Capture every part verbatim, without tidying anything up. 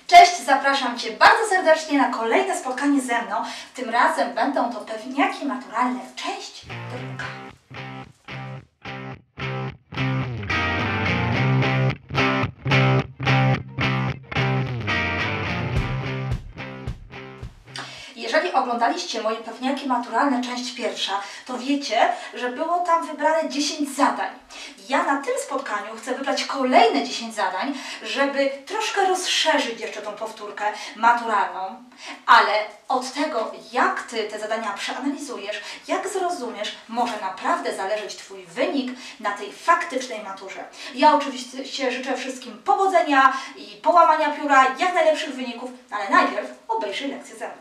Cześć, zapraszam Cię bardzo serdecznie na kolejne spotkanie ze mną. Tym razem będą to pewniaki maturalne, część druga. Jeżeli oglądaliście moje pewniaki maturalne, część pierwsza, to wiecie, że było tam wybrane dziesięć zadań. Ja na tym spotkaniu chcę wybrać kolejne dziesięć zadań, żeby troszkę rozszerzyć jeszcze tą powtórkę maturalną, ale od tego, jak Ty te zadania przeanalizujesz, jak zrozumiesz, może naprawdę zależeć Twój wynik na tej faktycznej maturze. Ja oczywiście życzę wszystkim powodzenia i połamania pióra, jak najlepszych wyników, ale najpierw obejrzyj lekcję ze mną.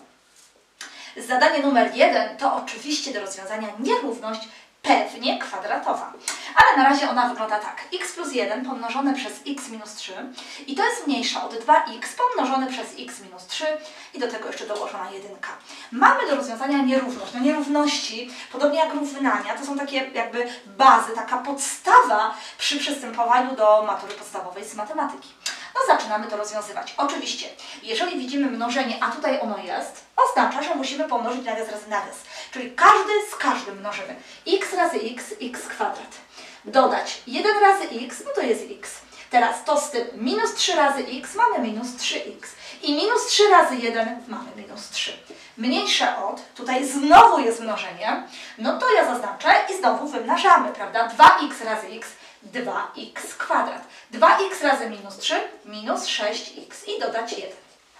Zadanie numer jeden to oczywiście do rozwiązania nierówność pewnie kwadratowa. Ale na razie ona wygląda tak. X plus jeden pomnożone przez x minus trzy i to jest mniejsze od dwa x pomnożone przez x minus trzy i do tego jeszcze dołożona jedynka. Mamy do rozwiązania nierówność. No nierówności, podobnie jak równania, to są takie jakby bazy, taka podstawa przy przystępowaniu do matury podstawowej z matematyki. No zaczynamy to rozwiązywać. Oczywiście, jeżeli widzimy mnożenie, a tutaj ono jest, oznacza, że musimy pomnożyć nawias razy nawias. Czyli każdy z każdym mnożymy. X razy x, x kwadrat. Dodać jeden razy x, no to jest x. Teraz to z tym minus trzy razy x mamy minus trzy x. I minus trzy razy jeden mamy minus trzy. Mniejsze od, tutaj znowu jest mnożenie, no to ja zaznaczę i znowu wymnażamy, prawda? dwa x razy x, dwa x kwadrat. dwa x razy minus trzy, minus sześć x i dodać jeden.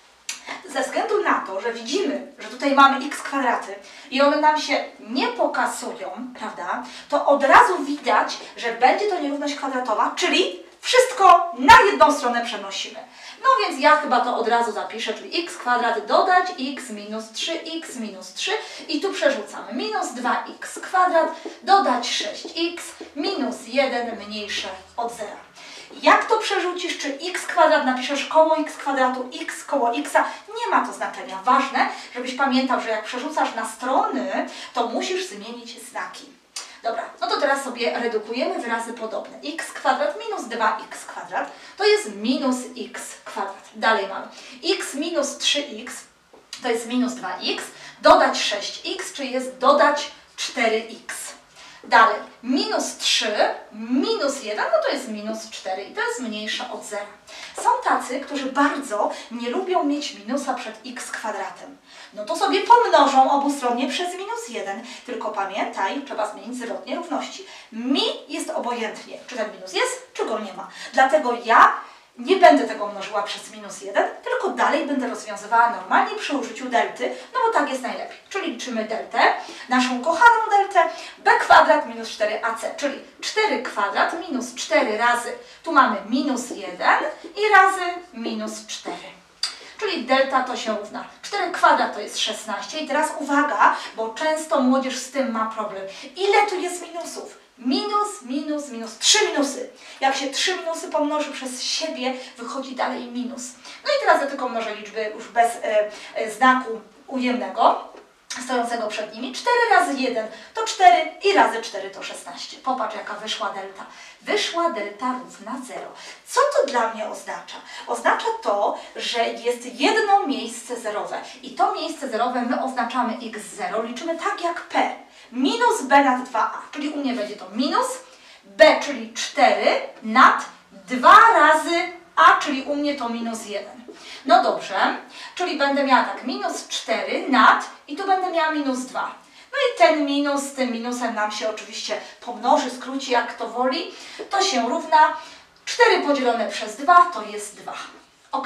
Ze względu na to, że widzimy, że tutaj mamy x kwadraty i one nam się nie pokasują, prawda, to od razu widać, że będzie to nierówność kwadratowa, czyli wszystko na jedną stronę przenosimy. No więc ja chyba to od razu zapiszę, czyli x kwadrat dodać x minus trzy x minus trzy i tu przerzucamy. Minus dwa x kwadrat dodać sześć x minus jeden mniejsze od zera. Jak to przerzucisz, czy x kwadrat napiszesz koło x kwadratu, x koło x, nie ma to znaczenia. Ważne, żebyś pamiętał, że jak przerzucasz na strony, to musisz zmienić znaki. Dobra, no to teraz sobie redukujemy wyrazy podobne. X kwadrat minus dwa x kwadrat to jest minus x kwadrat. Dalej mamy x minus trzy x to jest minus dwa x, dodać sześć x, czyli jest dodać cztery x. Dalej, minus trzy, minus jeden, no to jest minus cztery i to jest mniejsze od zera. Są tacy, którzy bardzo nie lubią mieć minusa przed x kwadratem. No to sobie pomnożą obustronnie przez minus jeden, tylko pamiętaj, trzeba zmienić zwrot nierówności. Mi jest obojętnie, czy ten minus jest, czy go nie ma. Dlatego ja nie będę tego mnożyła przez minus jeden, tylko dalej będę rozwiązywała normalnie przy użyciu delty, no bo tak jest najlepiej. Czyli liczymy deltę, naszą kochaną deltę, b kwadrat minus cztery a c, czyli cztery kwadrat minus cztery razy, tu mamy minus jeden i razy minus cztery. Czyli delta to się równa. cztery kwadrat to jest szesnaście i teraz uwaga, bo często młodzież z tym ma problem. Ile tu jest minusów? Minus, minus, minus. Trzy minusy. Jak się trzy minusy pomnoży przez siebie, wychodzi dalej minus. No i teraz ja tylko mnożę liczby już bez e, e, znaku ujemnego stojącego przed nimi. cztery razy jeden to cztery i razy cztery to szesnaście. Popatrz, jaka wyszła delta. Wyszła delta równa zero. Co to dla mnie oznacza? Oznacza to, że jest jedno miejsce zerowe. I to miejsce zerowe my oznaczamy x zero, liczymy tak jak p. Minus b nad dwa a, czyli u mnie będzie to minus b, czyli cztery nad dwa razy a, czyli u mnie to minus jeden. No dobrze, czyli będę miała tak, minus cztery nad i tu będę miała minus dwa. No i ten minus z tym minusem nam się oczywiście pomnoży, skróci jak to woli. To się równa cztery podzielone przez dwa to jest dwa. Ok,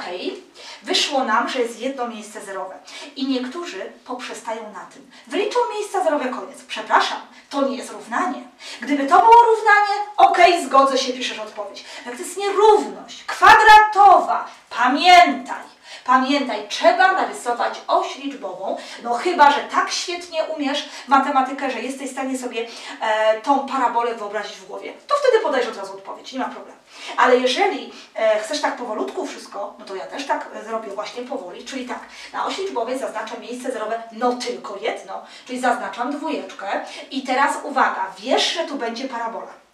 wyszło nam, że jest jedno miejsce zerowe i niektórzy poprzestają na tym. Wyliczą miejsca zerowe, koniec. Przepraszam, to nie jest równanie. Gdyby to było równanie, ok, zgodzę się, piszesz odpowiedź. Jak to jest nierówność kwadratowa, pamiętaj, Pamiętaj, trzeba narysować oś liczbową, no chyba że tak świetnie umiesz matematykę, że jesteś w stanie sobie e, tą parabolę wyobrazić w głowie. To wtedy podajesz od razu odpowiedź, nie ma problemu. Ale jeżeli e, chcesz tak powolutku wszystko, no to ja też tak zrobię właśnie powoli, czyli tak, na osi liczbowej zaznaczam miejsce zerowe, no tylko jedno, czyli zaznaczam dwójeczkę i teraz uwaga, wiesz, że tu będzie parabola.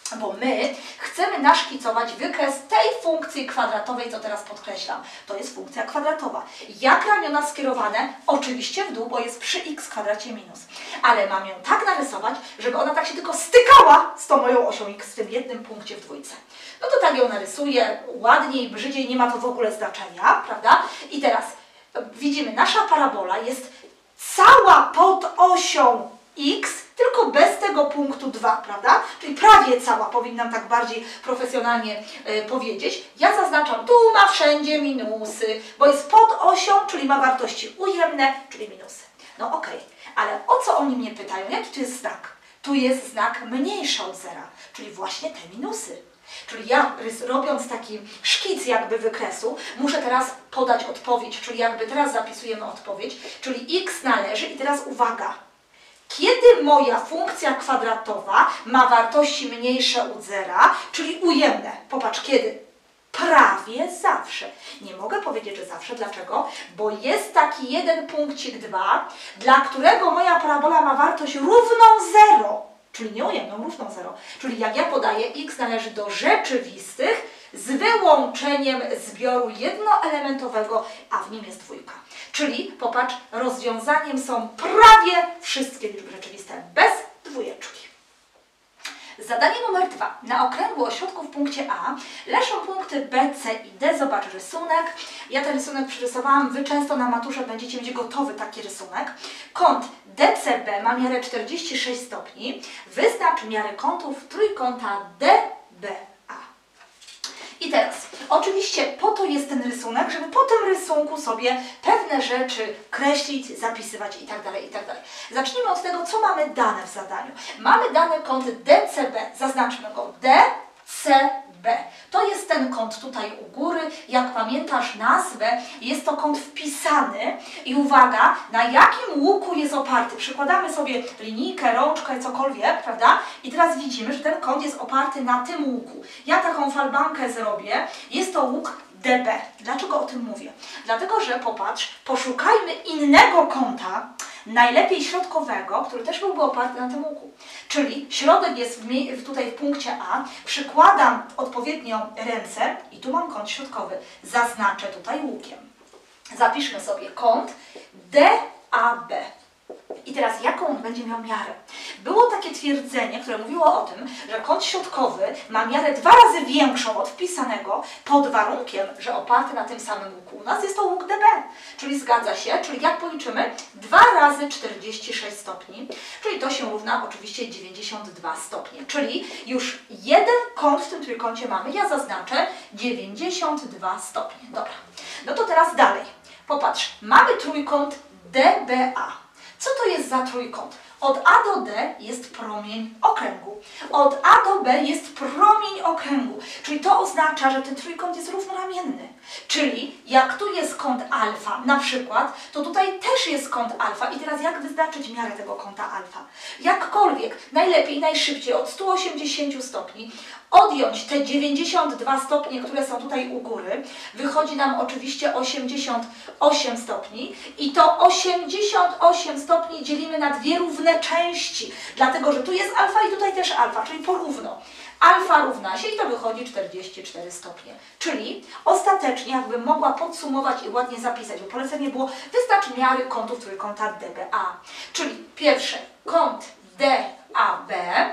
Bo my chcemy naszkicować wykres tej funkcji kwadratowej, co teraz podkreślam. To jest funkcja kwadratowa. Jak ramiona skierowane? Oczywiście w dół, bo jest przy x kwadracie minus. Ale mam ją tak narysować, żeby ona tak się tylko stykała z tą moją osią x w tym jednym punkcie w dwójce. No to tak ją narysuję, ładniej, brzydziej, nie ma to w ogóle znaczenia, prawda? I teraz widzimy, nasza parabola jest cała pod osią x, tylko bez tego punktu dwa, prawda? Czyli prawie cała, powinnam tak bardziej profesjonalnie y, powiedzieć. Ja zaznaczam, tu ma wszędzie minusy, bo jest pod osią, czyli ma wartości ujemne, czyli minusy. No okej, okay. Ale o co oni mnie pytają? Jaki tu jest znak? Tu jest znak mniejszy od zera, czyli właśnie te minusy. Czyli ja robiąc taki szkic jakby wykresu, muszę teraz podać odpowiedź, czyli jakby teraz zapisujemy odpowiedź, czyli x należy i teraz uwaga. Kiedy moja funkcja kwadratowa ma wartości mniejsze od zera, czyli ujemne? Popatrz, kiedy? Prawie zawsze. Nie mogę powiedzieć, że zawsze. Dlaczego? Bo jest taki jeden punkcik dwa, dla którego moja parabola ma wartość równą zero. Czyli nie ujemną, równą zero. Czyli jak ja podaję, x należy do rzeczywistych z wyłączeniem zbioru jednoelementowego, a w nim jest dwójka. Czyli popatrz, rozwiązaniem są prawie wszystkie liczby rzeczywiste, bez dwójeczki. Zadanie numer dwa. Na okręgu o środku w punkcie A leżą punkty B, C i D. Zobacz rysunek. Ja ten rysunek przyrysowałam. Wy często na maturze będziecie mieć gotowy taki rysunek. Kąt D C B ma miarę czterdzieści sześć stopni. Wyznacz miarę kątów trójkąta D B A. I teraz, oczywiście po to jest ten rysunek, żeby po tym rysunku sobie pewne rzeczy kreślić, zapisywać itd., itd. Zacznijmy od tego, co mamy dane w zadaniu. Mamy dany kąt D C B, zaznaczmy go, D C B. To jest ten kąt tutaj u góry, jak pamiętasz nazwę, jest to kąt wpisany i uwaga, na jakim łuku jest oparty. Przykładamy sobie linijkę, rączkę, cokolwiek, prawda? I teraz widzimy, że ten kąt jest oparty na tym łuku. Ja taką falbankę zrobię, jest to łuk D B. Dlaczego o tym mówię? Dlatego, że popatrz, poszukajmy innego kąta, najlepiej środkowego, który też byłby oparty na tym łuku. Czyli środek jest w, tutaj w punkcie A, przykładam odpowiednio ręce i tu mam kąt środkowy. Zaznaczę tutaj łukiem. Zapiszmy sobie kąt D A B. I teraz jaką on będzie miał miarę? Było takie twierdzenie, które mówiło o tym, że kąt środkowy ma miarę dwa razy większą od wpisanego pod warunkiem, że oparty na tym samym łuku. U nas jest to łuk D B, czyli zgadza się, czyli jak policzymy? dwa razy czterdzieści sześć stopni, czyli to się równa oczywiście dziewięćdziesiąt dwa stopnie, czyli już jeden kąt w tym trójkącie mamy, ja zaznaczę dziewięćdziesiąt dwa stopnie. Dobra, no to teraz dalej. Popatrz, mamy trójkąt D B A. Co to jest za trójkąt? Od A do D jest promień okręgu. Od A do B jest promień okręgu. Czyli to oznacza, że ten trójkąt jest równoramienny. Czyli jak tu jest kąt alfa na przykład, to tutaj też jest kąt alfa. I teraz jak wyznaczyć miarę tego kąta alfa? Jakkolwiek, najlepiej, najszybciej od stu osiemdziesięciu stopni odjąć te dziewięćdziesiąt dwa stopnie, które są tutaj u góry. Wychodzi nam oczywiście osiemdziesiąt osiem stopni. I to osiemdziesiąt osiem stopni dzielimy na dwie równe części. Dlatego, że tu jest alfa i tutaj też alfa, czyli porówno. Alfa równa się i to wychodzi czterdzieści cztery stopnie. Czyli ostatecznie, jakbym mogła podsumować i ładnie zapisać, bo polecenie było wystarczy miary kątów trójkąta D B A. Czyli pierwsze, kąt D A B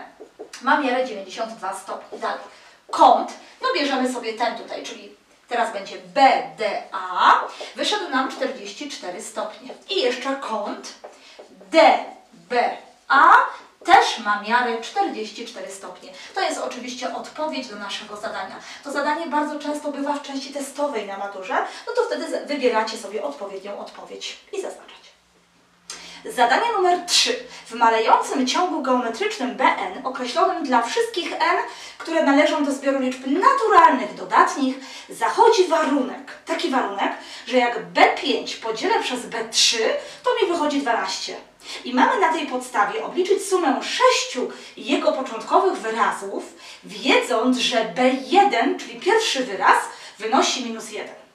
ma miarę dziewięćdziesiąt dwa stopnie. Dalej, kąt, no bierzemy sobie ten tutaj, czyli teraz będzie B D A, wyszedł nam czterdzieści cztery stopnie. I jeszcze kąt D B A też ma miarę czterdzieści cztery stopnie. To jest oczywiście odpowiedź do naszego zadania. To zadanie bardzo często bywa w części testowej na maturze, no to wtedy wybieracie sobie odpowiednią odpowiedź i zaznaczacie. Zadanie numer trzy. W malejącym ciągu geometrycznym B N, określonym dla wszystkich n, które należą do zbioru liczb naturalnych dodatnich, zachodzi warunek. Taki warunek, że jak B pięć podzielę przez B trzy, to mi wychodzi dwanaście. I mamy na tej podstawie obliczyć sumę sześciu jego początkowych wyrazów, wiedząc, że B jeden, czyli pierwszy wyraz, wynosi minus jeden.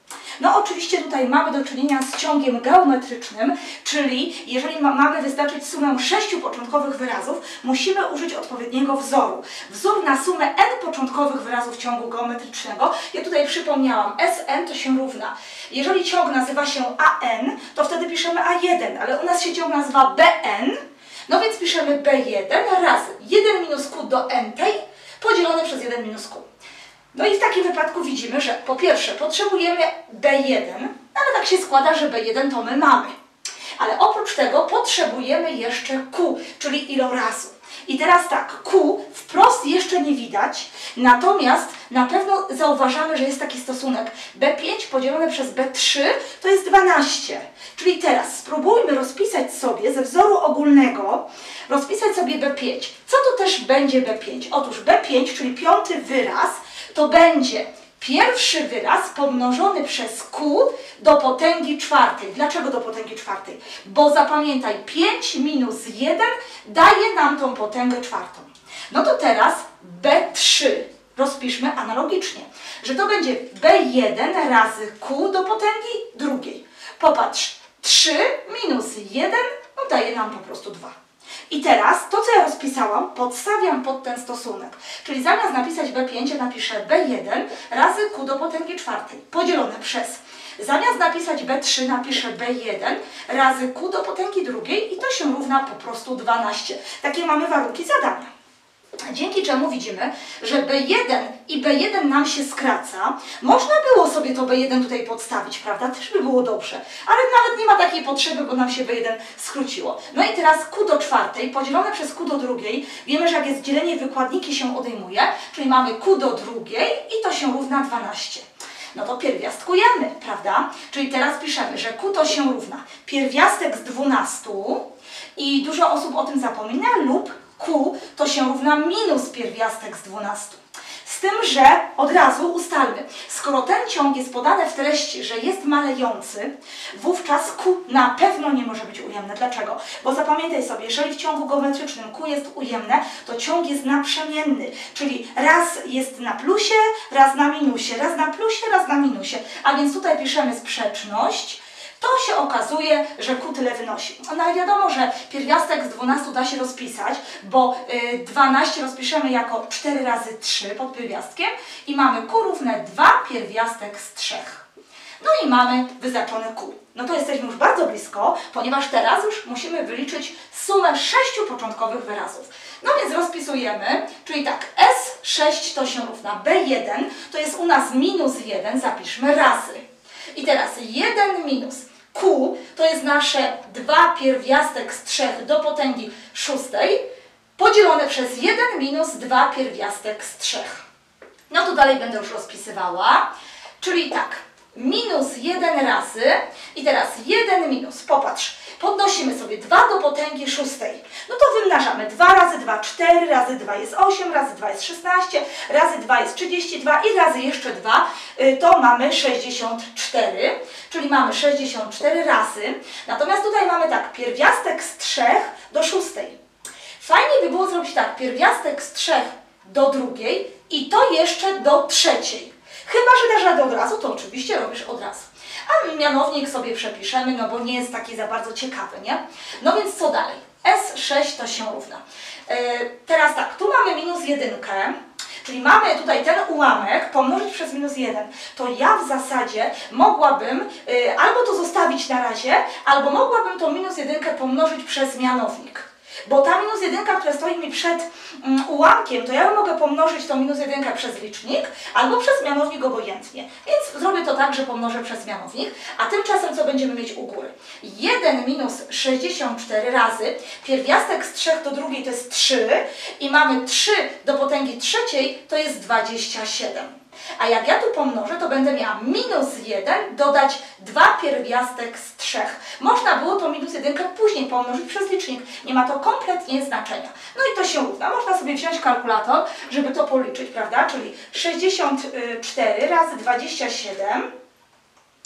No oczywiście tutaj mamy do czynienia z ciągiem geometrycznym, czyli jeżeli ma, mamy wyznaczyć sumę sześciu początkowych wyrazów, musimy użyć odpowiedniego wzoru. Wzór na sumę n początkowych wyrazów ciągu geometrycznego, ja tutaj przypomniałam, Sn to się równa. Jeżeli ciąg nazywa się An, to wtedy piszemy A jeden, ale u nas się ciąg nazywa Bn, no więc piszemy B jeden razy jeden minus q do n tej podzielone przez jeden minus q. No i w takim wypadku widzimy, że po pierwsze potrzebujemy B jeden, ale tak się składa, że B jeden to my mamy. Ale oprócz tego potrzebujemy jeszcze Q, czyli ilorazu. I teraz tak, Q wprost jeszcze nie widać, natomiast na pewno zauważamy, że jest taki stosunek B pięć podzielone przez B trzy to jest dwanaście. Czyli teraz spróbujmy rozpisać sobie ze wzoru ogólnego, rozpisać sobie B pięć. Co to też będzie B pięć? Otóż B pięć, czyli piąty wyraz, to będzie pierwszy wyraz pomnożony przez Q do potęgi czwartej. Dlaczego do potęgi czwartej? Bo zapamiętaj, pięć minus jeden daje nam tą potęgę czwartą. No to teraz B trzy rozpiszmy analogicznie, że to będzie B jeden razy Q do potęgi drugiej. Popatrz, trzy minus jeden no daje nam po prostu dwa. I teraz to, co ja rozpisałam, podstawiam pod ten stosunek. Czyli zamiast napisać B pięć, ja napiszę B jeden razy Q do potęgi czwartej, podzielone przez. Zamiast napisać B trzy, napiszę B jeden razy Q do potęgi drugiej i to się równa po prostu dwanaście. Takie mamy warunki zadania. Dzięki czemu widzimy, że B jeden i B jeden nam się skraca. Można było sobie to B jeden tutaj podstawić, prawda? Też by było dobrze. Ale nawet nie ma takiej potrzeby, bo nam się B jeden skróciło. No i teraz Q do czwartej podzielone przez Q do drugiej. Wiemy, że jak jest dzielenie, wykładniki się odejmuje. Czyli mamy Q do drugiej i to się równa dwanaście. No to pierwiastkujemy, prawda? Czyli teraz piszemy, że Q to się równa pierwiastek z dwunastu i dużo osób o tym zapomina lub Q to się równa minus pierwiastek z dwunastu. Z tym, że od razu ustalmy, skoro ten ciąg jest podany w treści, że jest malejący, wówczas Q na pewno nie może być ujemne. Dlaczego? Bo zapamiętaj sobie, jeżeli w ciągu geometrycznym Q jest ujemne, to ciąg jest naprzemienny, czyli raz jest na plusie, raz na minusie, raz na plusie, raz na minusie. A więc tutaj piszemy sprzeczność. To się okazuje, że Q tyle wynosi. No ale wiadomo, że pierwiastek z dwunastu da się rozpisać, bo y, dwanaście rozpiszemy jako cztery razy trzy pod pierwiastkiem i mamy Q równe dwa pierwiastek z trzech. No i mamy wyznaczone Q. No to jesteśmy już bardzo blisko, ponieważ teraz już musimy wyliczyć sumę sześciu początkowych wyrazów. No więc rozpisujemy, czyli tak, S sześć to się równa B jeden, to jest u nas minus jeden, zapiszmy razy. I teraz jeden minus Q to jest nasze dwa pierwiastek z trzech do potęgi szóstej podzielone przez jeden minus dwa pierwiastek z trzech. No to dalej będę już rozpisywała, czyli tak, minus jeden razy i teraz jeden minus, popatrz, podnosimy sobie dwa do potęgi szóstej. No to wymnażamy dwa razy dwa, cztery, razy dwa jest osiem, razy dwa jest szesnaście, razy dwa jest trzydzieści dwa i razy jeszcze dwa, to mamy sześćdziesiąt cztery, czyli mamy sześćdziesiąt cztery razy. Natomiast tutaj mamy tak, pierwiastek z trzech do szóstej. Fajnie by było zrobić tak, pierwiastek z trzech do drugiej i to jeszcze do trzeciej. Chyba że dasz radę od razu, to oczywiście robisz od razu. A mianownik sobie przepiszemy, no bo nie jest taki za bardzo ciekawy, nie? No więc co dalej? S sześć to się równa. Yy, teraz tak, tu mamy minus jedynkę, czyli mamy tutaj ten ułamek pomnożyć przez minus jeden. To ja w zasadzie mogłabym yy, albo to zostawić na razie, albo mogłabym tą minus jedynkę pomnożyć przez mianownik. Bo ta minus jedynka, która stoi mi przed um, ułamkiem, to ja mogę pomnożyć tą minus jedynkę przez licznik albo przez mianownik obojętnie. Więc zrobię to tak, że pomnożę przez mianownik, a tymczasem co będziemy mieć u góry? jeden minus sześćdziesiąt cztery razy pierwiastek z trzech do drugiej to jest trzy i mamy trzy do potęgi trzeciej to jest dwadzieścia siedem. A jak ja tu pomnożę, to będę miała minus jeden dodać dwa pierwiastek z trzech. Można było tą minus jedynkę później pomnożyć przez licznik. Nie ma to kompletnie znaczenia. No i to się równa. Można sobie wziąć kalkulator, żeby to policzyć, prawda? Czyli sześćdziesiąt cztery razy dwadzieścia siedem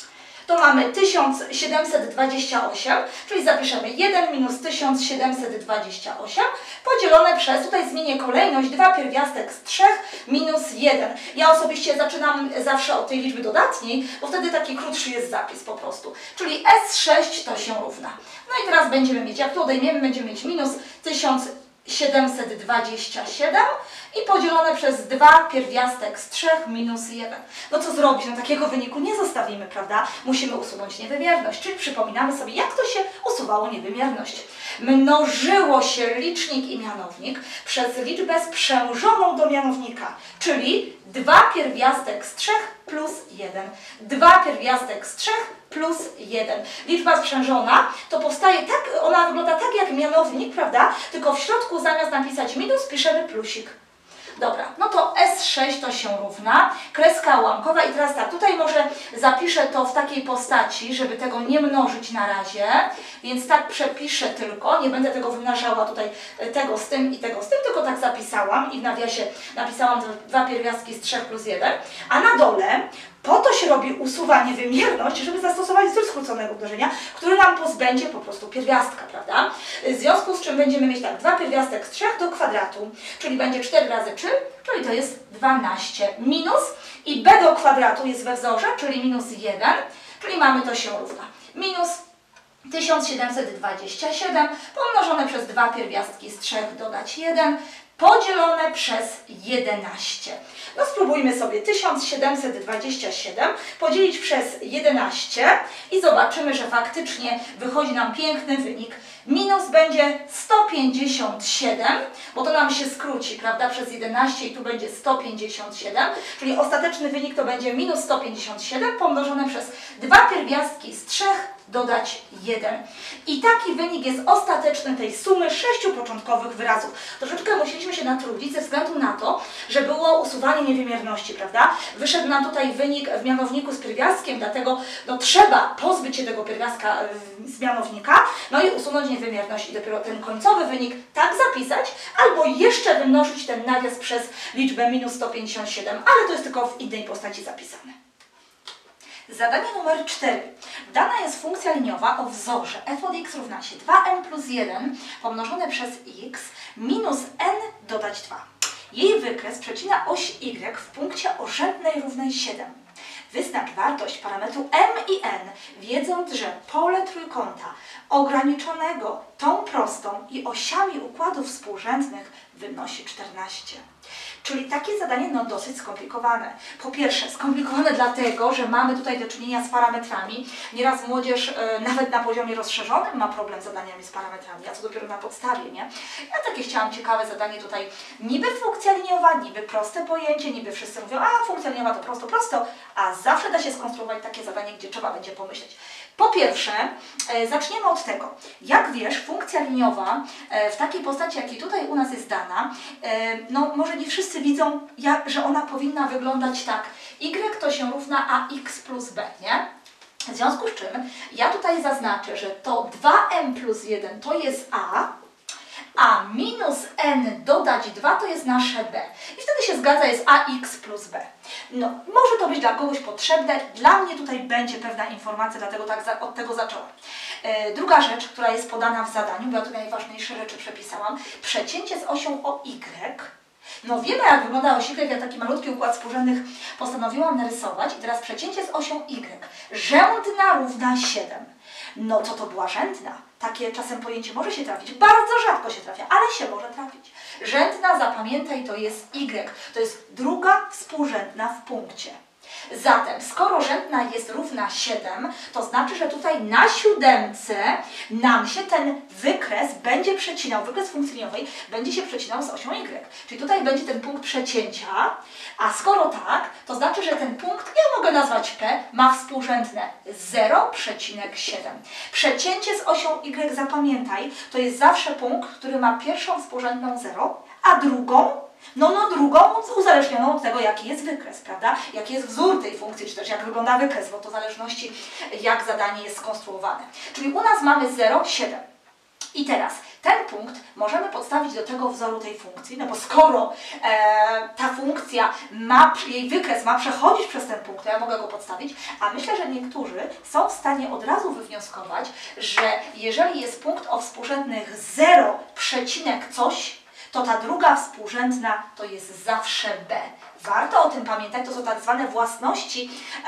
to mamy tysiąc siedemset dwadzieścia osiem, czyli zapiszemy jeden minus tysiąc siedemset dwadzieścia osiem podzielone przez, tutaj zmienię kolejność, dwa pierwiastek z trzech minus jeden. Ja osobiście zaczynam zawsze od tej liczby dodatniej, bo wtedy taki krótszy jest zapis po prostu. Czyli S sześć to się równa. No i teraz będziemy mieć, jak tu odejmiemy, będziemy mieć minus tysiąc siedemset dwadzieścia siedem i podzielone przez dwa pierwiastek z trzech minus jeden. No co zrobić? No takiego wyniku nie zostawimy, prawda? Musimy usunąć niewymierność, czyli przypominamy sobie, jak to się usuwało niewymierność. Mnożyło się licznik i mianownik przez liczbę sprzężoną do mianownika, czyli dwa pierwiastek z trzech plus jeden. dwa pierwiastek z trzech plus jeden. Liczba sprzężona to powstaje tak, ona wygląda tak jak mianownik, prawda? Tylko w środku zamiast napisać minus piszemy plusik. Dobra, no to S sześć to się równa, kreska ułamkowa i teraz tak, tutaj może zapiszę to w takiej postaci, żeby tego nie mnożyć na razie, więc tak przepiszę tylko, nie będę tego wymnażała tutaj tego z tym i tego z tym, tylko tak zapisałam i w nawiasie napisałam dwa pierwiastki z trzech plus jeden, a na dole po to się robi usuwanie wymierność, żeby zastosować wzór skróconego mnożenia, który nam pozbędzie po prostu pierwiastka, prawda? W związku z czym będziemy mieć tak, dwa pierwiastek z trzech do kwadratu, czyli będzie cztery razy trzy, czyli to jest dwanaście, minus i b do kwadratu jest we wzorze, czyli minus jeden, czyli mamy to się równa. Minus tysiąc siedemset dwadzieścia siedem pomnożone przez dwa pierwiastki z trzech dodać jeden, podzielone przez jedenaście. No spróbujmy sobie tysiąc siedemset dwadzieścia siedem podzielić przez jedenaście i zobaczymy, że faktycznie wychodzi nam piękny wynik. Minus będzie sto pięćdziesiąt siedem, bo to nam się skróci, prawda, przez jedenaście i tu będzie sto pięćdziesiąt siedem, czyli ostateczny wynik to będzie minus sto pięćdziesiąt siedem pomnożone przez dwa pierwiastki z trzech dodać jeden. I taki wynik jest ostateczny tej sumy sześciu początkowych wyrazów. Troszeczkę musieliśmy się natrudzić ze względu na to, że było usuwanie niewymierności, prawda? Wyszedł nam tutaj wynik w mianowniku z pierwiastkiem, dlatego no, trzeba pozbyć się tego pierwiastka z mianownika, no i usunąć niewymierność i dopiero ten końcowy wynik tak zapisać, albo jeszcze wymnożyć ten nawias przez liczbę minus sto pięćdziesiąt siedem, ale to jest tylko w innej postaci zapisane. Zadanie numer cztery. Dana jest funkcja liniowa o wzorze f od x równa się dwa n plus jeden pomnożone przez x minus n dodać dwa. Jej wykres przecina oś y w punkcie o rzędnej równej siedem. Wyznacz wartość parametru m i n, wiedząc, że pole trójkąta ograniczonego tą prostą i osiami układów współrzędnych wynosi czternaście. Czyli takie zadanie no dosyć skomplikowane. Po pierwsze, skomplikowane dlatego, że mamy tutaj do czynienia z parametrami. Nieraz młodzież e, nawet na poziomie rozszerzonym ma problem z zadaniami z parametrami, a co dopiero na podstawie, nie? Ja takie chciałam ciekawe zadanie tutaj, niby funkcja liniowa, niby proste pojęcie, niby wszyscy mówią, a funkcja liniowa to prosto, prosto, a zawsze da się skonstruować takie zadanie, gdzie trzeba będzie pomyśleć. Po pierwsze, e, zaczniemy od tego. Jak wiesz, funkcja liniowa e, w takiej postaci, jakiej tutaj u nas jest dana, e, no może nie wszyscy widzą, jak, że ona powinna wyglądać tak. Y to się równa ax plus b, nie? W związku z czym ja tutaj zaznaczę, że to dwa m plus jeden to jest a, a minus n dodać dwa to jest nasze b. I wtedy się zgadza, jest ax plus b. No, może to być dla kogoś potrzebne, dla mnie tutaj będzie pewna informacja, dlatego tak za, od tego zaczęłam. E, druga rzecz, która jest podana w zadaniu, bo ja tutaj najważniejsze rzeczy przepisałam, przecięcie z osią o y. No wiemy, jak wygląda oś y, ja taki malutki układ współrzędnych postanowiłam narysować i teraz przecięcie z osią y. Rzędna równa siedem. No co to była rzędna? Takie czasem pojęcie może się trafić, bardzo rzadko się trafia, ale się może trafić. Rzędna, zapamiętaj, to jest y, to jest druga współrzędna w punkcie. Zatem, skoro rzędna jest równa siedem, to znaczy, że tutaj na siódemce nam się ten wykres będzie przecinał, wykres funkcji liniowej będzie się przecinał z osią y. Czyli tutaj będzie ten punkt przecięcia, a skoro tak, to znaczy, że ten punkt, ja mogę nazwać P, ma współrzędne zero przecinek siedem. Przecięcie z osią y, zapamiętaj, to jest zawsze punkt, który ma pierwszą współrzędną zero, a drugą No, no drugą uzależnioną od tego, jaki jest wykres, prawda? Jaki jest wzór tej funkcji, czy też jak wygląda wykres, bo to w zależności jak zadanie jest skonstruowane. Czyli u nas mamy zero, siedem. I teraz Ten punkt możemy podstawić do tego wzoru tej funkcji, no bo skoro e, ta funkcja, ma, jej wykres ma przechodzić przez ten punkt, to ja mogę go podstawić, a myślę, że niektórzy są w stanie od razu wywnioskować, że jeżeli jest punkt o współrzędnych zero przecinek coś, to ta druga współrzędna to jest zawsze b. Warto o tym pamiętać, to są tak zwane własności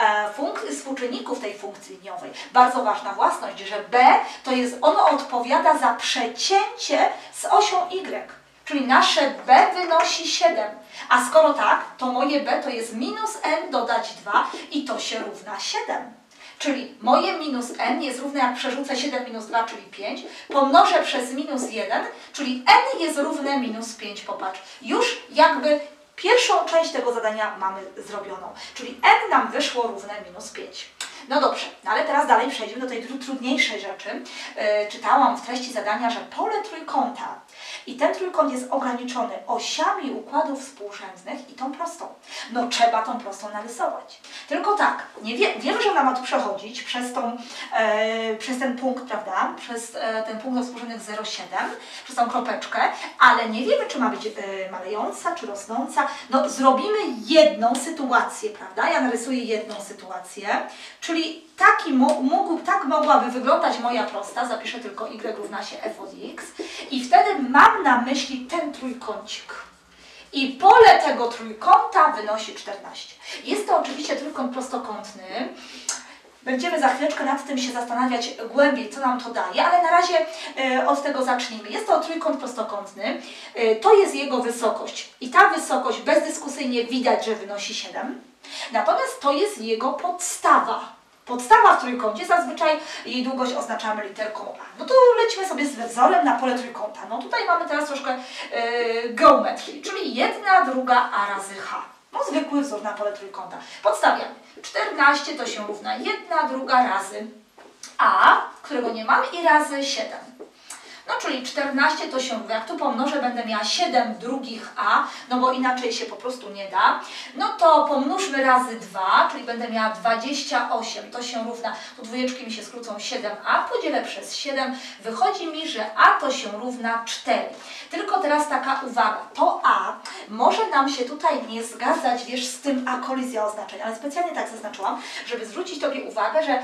e, współczynników tej funkcji liniowej. Bardzo ważna własność, że b to jest, ono odpowiada za przecięcie z osią y. Czyli nasze b wynosi siedem. A skoro tak, to moje b to jest minus n dodać dwa i to się równa siedem. Czyli moje minus n jest równe, jak przerzucę siedem minus dwa, czyli pięć, pomnożę przez minus jeden, czyli n jest równe minus pięć, popatrz. Już jakby pierwszą część tego zadania mamy zrobioną, czyli n nam wyszło równe minus pięć. No dobrze, no ale teraz dalej przejdziemy do tej trudniejszej rzeczy. Yy, czytałam w treści zadania, że pole trójkąta i ten trójkąt jest ograniczony osiami układów współrzędnych i tą prostą. No trzeba tą prostą narysować. Tylko tak, nie wie, wiemy, że ona ma tu przechodzić przez, tą, e, przez ten punkt, prawda? Przez e, ten punkt o współrzędnych zero przecinek siedem, przez tą kropeczkę, ale nie wiemy, czy ma być e, malejąca, czy rosnąca. No zrobimy jedną sytuację, prawda? Ja narysuję jedną sytuację, czyli taki mógł, tak mogłaby wyglądać moja prosta, zapiszę tylko y równa się f od x i wtedy mam na myśli ten trójkącik. I pole tego trójkąta wynosi czternaście. Jest to oczywiście trójkąt prostokątny. Będziemy za chwileczkę nad tym się zastanawiać głębiej, co nam to daje, ale na razie y, od tego zacznijmy. Jest to trójkąt prostokątny, y, to jest jego wysokość i ta wysokość bezdyskusyjnie widać, że wynosi siedem. Natomiast to jest jego podstawa. Podstawa w trójkącie, zazwyczaj jej długość oznaczamy literką A. No to lecimy sobie z wzorem na pole trójkąta. No tutaj mamy teraz troszkę yy, geometrii, czyli jedna druga A razy H. No zwykły wzór na pole trójkąta. Podstawiamy. czternaście to się równa jedna druga razy A, którego nie mamy, i razy siedem. No czyli czternaście to się równa, jak tu pomnożę, będę miała siedem drugich A, no bo inaczej się po prostu nie da. No to pomnóżmy razy dwa, czyli będę miała dwadzieścia osiem, to się równa, tu dwójeczki mi się skrócą, siedem A, podzielę przez siedem, wychodzi mi, że A to się równa cztery. Tylko teraz taka uwaga, to A może nam się tutaj nie zgadzać, wiesz, z tym A kolizja oznaczeń, ale specjalnie tak zaznaczyłam, żeby zwrócić Tobie uwagę, że yy,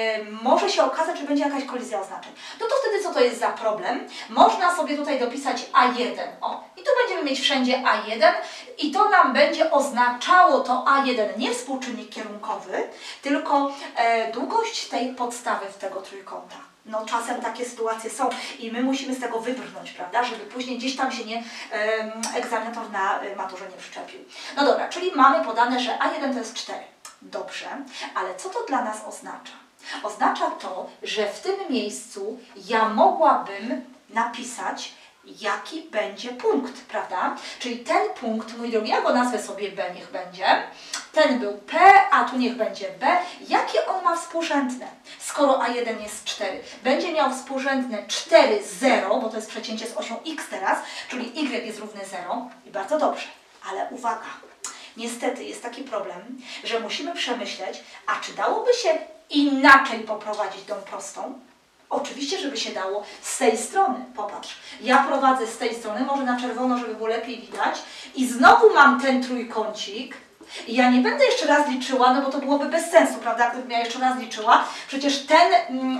może się okazać, że będzie jakaś kolizja oznaczeń. No to wtedy co to jest za problem? Można sobie tutaj dopisać A jeden, o, i tu będziemy mieć wszędzie A jeden i to nam będzie oznaczało to A jeden nie współczynnik kierunkowy, tylko e, długość tej podstawy w tego trójkąta. No czasem takie sytuacje są i my musimy z tego wybrnąć, prawda, żeby później gdzieś tam się nie, e, egzaminator na e, maturze nie przyczepił. No dobra, czyli mamy podane, że A jeden to jest cztery. Dobrze, ale co to dla nas oznacza? Oznacza to, że w tym miejscu ja mogłabym napisać, jaki będzie punkt, prawda? Czyli ten punkt, mój drogi, ja go nazwę sobie B, niech będzie. Ten był P, a tu niech będzie B. Jakie on ma współrzędne? Skoro A jeden jest cztery, będzie miał współrzędne cztery, zero, bo to jest przecięcie z osią X teraz, czyli Y jest równy zero i bardzo dobrze, ale uwaga. Niestety jest taki problem, że musimy przemyśleć, a czy dałoby się inaczej poprowadzić tą prostą? Oczywiście, żeby się dało z tej strony. Popatrz, ja prowadzę z tej strony, może na czerwono, żeby było lepiej widać i znowu mam ten trójkącik i ja nie będę jeszcze raz liczyła, no bo to byłoby bez sensu, prawda, gdybym ja jeszcze raz liczyła. Przecież ten,